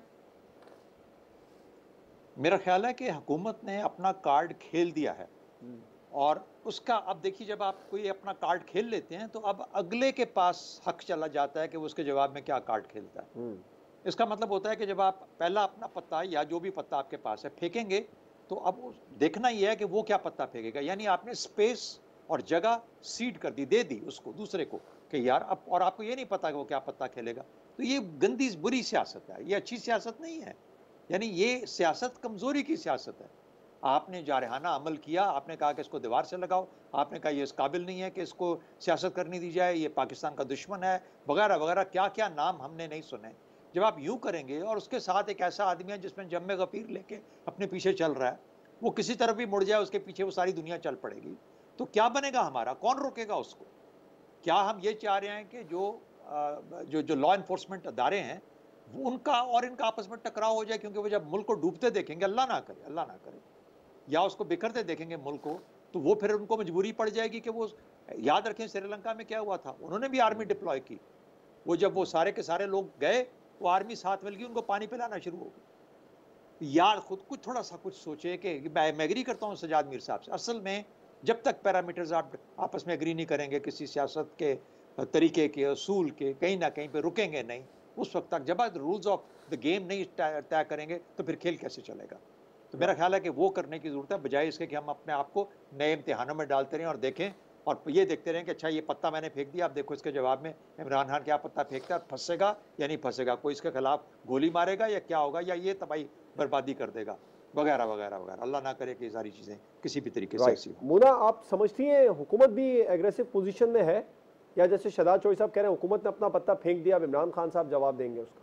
मेरा ख्याल है कि हुकूमत ने अपना कार्ड खेल दिया है, और उसका अब देखिए, जब आप कोई अपना कार्ड खेल लेते हैं तो अब अगले के पास हक चला जाता है कि वो उसके जवाब में क्या कार्ड खेलता है। इसका मतलब होता है कि जब आप पहला अपना पत्ता या जो भी पत्ता आपके पास है फेंकेंगे, तो अब देखना ही है कि वो क्या पत्ता फेंकेगा। यानी आपने स्पेस और जगह सीड कर दी, दे दी उसको दूसरे को कि यार अब, और आपको ये नहीं पता कि वो क्या पत्ता खेलेगा। तो ये गंदी बुरी सियासत है, ये अच्छी सियासत नहीं है। यानी ये सियासत कमज़ोरी की सियासत है। आपने जारहाना अमल किया, आपने कहा कि इसको दीवार से लगाओ, आपने कहा ये इस काबिल नहीं है कि इसको सियासत करनी दी जाए, ये पाकिस्तान का दुश्मन है, वगैरह वगैरह, क्या क्या नाम हमने नहीं सुने। जब आप यूं करेंगे और उसके साथ एक ऐसा आदमी है जिसमें जम्मे गफीर लेके अपने पीछे चल रहा है, वो किसी तरफ भी मुड़ जाए उसके पीछे वो सारी दुनिया चल पड़ेगी, तो क्या बनेगा हमारा? कौन रोकेगा उसको? क्या हम ये चाह रहे हैं कि जो लॉ इन्फोर्समेंट अदारे हैं वो उनका और इनका आपस में टकराव हो जाए? क्योंकि वो जब मुल्क को डूबते देखेंगे, अल्लाह ना करे, या उसको बिखरते देखेंगे मुल्क को, तो वो फिर उनको मजबूरी पड़ जाएगी कि वो, याद रखें श्रीलंका में क्या हुआ था, उन्होंने भी आर्मी डिप्लॉय की। वो जब वो सारे के सारे लोग गए, वो आर्मी साथ मिल गई, उनको पानी पिलाना शुरू हो गई। यार खुद कुछ थोड़ा सा कुछ सोचे कि मैं एग्री करता हूँ सजाद मीर साहब से। असल में जब तक पैरामीटर्स आप आपस में एग्री नहीं करेंगे किसी सियासत के तरीके के असूल के, कहीं ना कहीं पे रुकेंगे नहीं, उस वक्त तक जब आप रूल्स ऑफ द गेम नहीं तय करेंगे तो फिर खेल कैसे चलेगा। तो मेरा ख्याल है कि वो करने की जरूरत है, बजाय इसके कि हम अपने आप को नए इम्तिहानों में डालते रहें और देखें और ये देखते रहें कि अच्छा ये पत्ता मैंने फेंक दिया, आप देखो इसके जवाब में इमरान खान क्या पत्ता फेंकता है, फंसेगा या नहीं फंसेगा, कोई इसके खिलाफ गोली मारेगा या क्या होगा, या ये तबाही बर्बादी कर देगा, वगैरह वगैरह वगैरह। अल्लाह ना करे कि ये सारी चीज़ें किसी भी तरीके से ऐसी हो। मुना, आप समझती हैं हुकूमत भी एग्रेसिव पोजीशन में है, या जैसे शहजाद चौधरी साहब कह रहे हैं हुकूमत ने अपना पत्ता फेंक दिया, अब इमरान खान साहब जवाब देंगे उसका?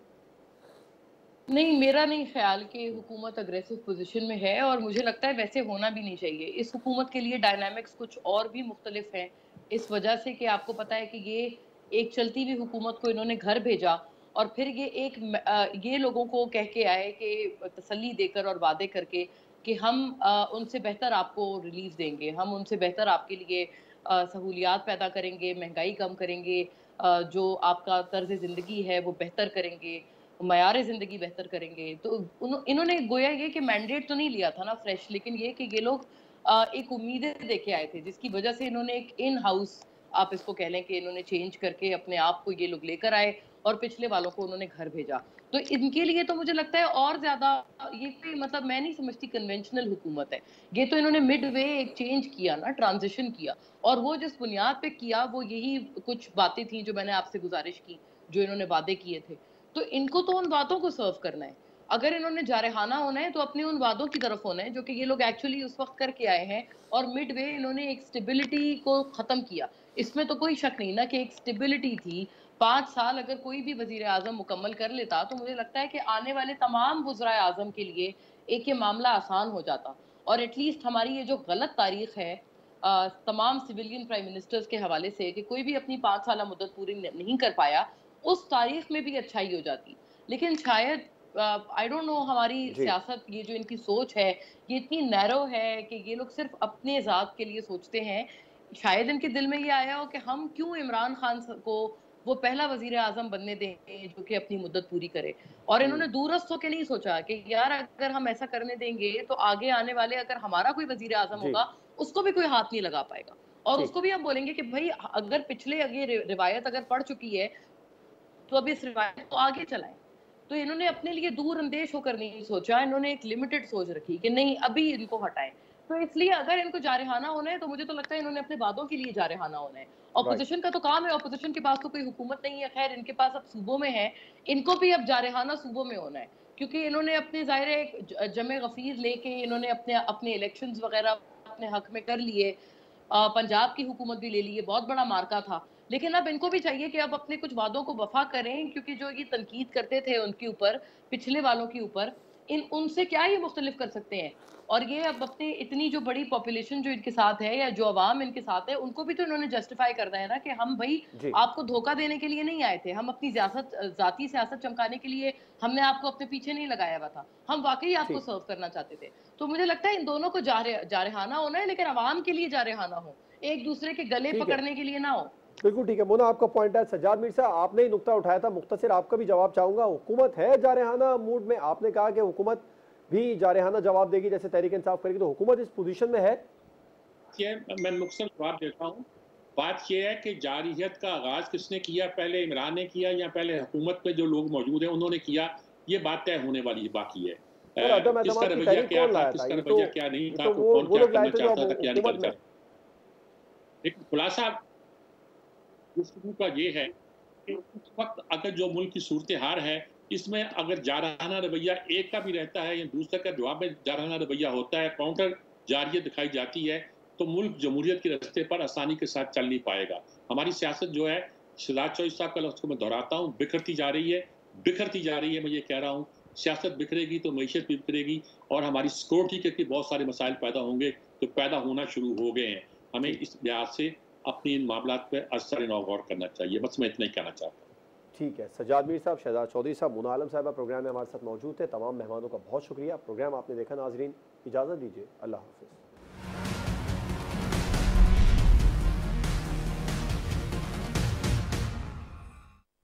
नहीं, मेरा नहीं ख्याल कि हुकूमत अग्रेसिव पोजीशन में है, और मुझे लगता है वैसे होना भी नहीं चाहिए। इस हुकूमत के लिए डायनामिक्स कुछ और भी मुख्तलिफ हैं, इस वजह से कि आपको पता है कि ये एक चलती हुई हुकूमत को इन्होंने घर भेजा, और फिर ये लोगों को कह के आए कि तसल्ली देकर और वादे करके कि हम उनसे बेहतर आपको रिलीफ देंगे, हम उनसे बेहतर आपके लिए सहूलियात पैदा करेंगे, महंगाई कम करेंगे, जो आपका तर्ज ज़िंदगी है वो बेहतर करेंगे, मयार ज़िंदगी बेहतर करेंगे। तो इन्होंने गोया ये कि मैंडेट तो नहीं लिया था ना फ्रेश, लेकिन ये कि ये लोग एक उम्मीदें देके आए थे, जिसकी वजह से इन्होंने एक इन हाउस, आप इसको कह लें कि इन्होंने चेंज करके अपने आप को ये लोग लेकर आए, और पिछले वालों को उन्होंने घर भेजा। तो इनके लिए तो मुझे लगता है और ज़्यादा, ये कोई मतलब मैं नहीं समझती कन्वेंशनल हुकूमत है। ये तो इन्होंने मिडवे एक चेंज किया ना, ट्रांज़िशन किया, और वो जिस बुनियाद पे किया वो यही कुछ बातें थी जो मैंने आपसे गुज़ारिश की, जो इन्होंने वादे किए थे। तो इनको तो उन बातों को सर्व करना है। अगर इन्होंने जारहाना होना है तो अपने उन वादों की तरफ होना है जो कि ये लोग एक्चुअली उस वक्त करके आए हैं, और मिडवे इन्होंने एक स्टेबिलिटी को खत्म किया। इसमें तो कोई शक नहीं ना कि एक स्टेबिलिटी थी। 5 साल अगर कोई भी वजीर आजम मुकम्मल कर लेता तो मुझे लगता है कि आने वाले तमाम वज़राए आजम के लिए एक ये मामला आसान हो जाता, और एटलीस्ट हमारी ये जो गलत तारीख है तमाम सिविलियन प्राइम मिनिस्टर्स के हवाले से कि कोई भी अपनी 5 साल मुद्दत पूरी नहीं कर पाया, उस तारीख में भी अच्छाई हो जाती। लेकिन शायद आई डोंट नो, हमारी जी, सियासत, ये जो इनकी सोच है, ये इतनी नैरो है कि ये लोग सिर्फ अपने ज़ात के लिए सोचते हैं। शायद इनके दिल में ये आया हो कि हम क्यों इमरान खान को वो पहला वज़ीर आज़म बनने दें जो कि अपनी मुद्दत पूरी करे। और इन्होंने दूरस्त होके नहीं सोचा कि यार अगर हम ऐसा करने देंगे तो आगे आने वाले, अगर हमारा कोई वज़ीर आज़म जी, होगा, उसको भी कोई हाथ नहीं लगा पाएगा। और ठीक, उसको भी हम बोलेंगे कि भई अगर पिछले ये रिवायत अगर पड़ चुकी है, तो अब इस रिवायत को आगे चलाएं। तो इन्होंने अपने लिए दूरअंदेश होकर नहीं सोचा, इन्होंने एक लिमिटेड सोच रखी कि नहीं अभी इनको हटाएं। तो इसलिए अगर इनको जारहाना होना है तो मुझे तो लगता है इन्होंने अपने वादों के लिए जारहाना होना है। राइट, ऑपोजिशन का तो काम है, ऑपोजिशन के पास तो कोई हुकूमत नहीं है, खैर इनके पास अब सूबों में है, इनको भी अब जारहाना सूबों में होना है, क्योंकि इन्होंने अपने ज़ाहिर है एक जमे गफीर लेके इन्होंने अपने अपने इलेक्शंस वगैरह अपने हक में कर लिए। पंजाब की हुकूमत भी ले ली, ये बहुत बड़ा मार्का था। लेकिन अब इनको भी चाहिए कि अब अपने कुछ वादों को वफ़ा करें, क्योंकि जो ये तनकीद करते थे उनके ऊपर, पिछले वालों के ऊपर, इन उनसे क्या ये मुख्तलिफ कर सकते हैं? और ये अब अपनी इतनी जो बड़ी पॉपुलेशन जो इनके साथ है, या जो अवाम इनके साथ है, उनको भी तो इन्होंने जस्टिफाई करना है ना कि हम भई जी, आपको धोखा देने के लिए नहीं आए थे। हम अपनी ज़ाती सियासत चमकाने के लिए हमने आपको अपने पीछे नहीं लगाया हुआ था। हम वाक़ई आपको ठीक, सर्व करना चाहते थे। तो मुझे लगता है इन दोनों को जारहाना होना है, लेकिन अवाम के लिए जारहाना हो। एक-दूसरे के गले ठीक है। पकड़ने के लिए ना हो। बिल्कुल ठीक है मोना, आपका पॉइंट है। सज्जाद मीर साहब, आपने ही नुक्ता उठाया था, मुख्तसर आपका भी जवाब चाहूंगा। हुकूमत है जारहाना मूड में? आपने कहा कि हुकूमत भी जारहाना जवाब देगी जैसे तहरीक इंसाफ करेगी, तो हुकूमत इस पोजीशन में है? मैं मुख्तसर जवाब देता हूँ। बात यह है कि जारहियत का आगाज किसने किया, पहले इमरान ने किया या पहले हुकूमत में जो लोग मौजूद हैं उन्होंने किया, ये बात तय होने वाली बाकी है। सर, अदम किसका एतमाद की रवैया तहरीक क्या कौन था, लाया था? किसका ये रवैया क्या नहीं था, तो कौन वो क्या लोग लाए करना थे जो चाहता अब था, क्या नहीं हुकूमत करना में। चाहता। लेकिन खुलासा गुफ्तगू का ये है कि उस वक्त अगर जो मुल्क की सूरत हाल है, इसमें अगर जारहाना रवैया एक का भी रहता है या दूसरे का जवाब में जारहाना रवैया होता है, काउंटर जारियत दिखाई जाती है, तो मुल्क जमहूरियत के रास्ते पर आसानी के साथ चल नहीं पाएगा। हमारी सियासत जो है, शहजाद चौधरी साहब का लफ्ज़ को मैं दोहराता हूँ, बिखरती जा रही है, बिखरती जा रही है। मैं ये कह रहा हूँ, सियासत बिखरेगी तो मईशत भी बिखरेगी, और हमारी सिक्योरिटी के बहुत सारे मसाइल पैदा होंगे, तो पैदा होना शुरू हो गए हैं। हमें ठीक, इस लिहाज से अपनी इन मामलात पे असर गौर करना चाहिए। बस मैं इतना ही कहना चाहता हूँ। ठीक है। सज्जाद मीर साहब, शहजाद चौधरी साहब, मुना आलम साहबा प्रोग्राम में हमारे साथ मौजूद थे। तमाम मेहमानों का बहुत शुक्रिया। प्रोग्राम आपने देखा नाजरीन, इजाज़त दीजिए, अल्लाह हाफ़िज़।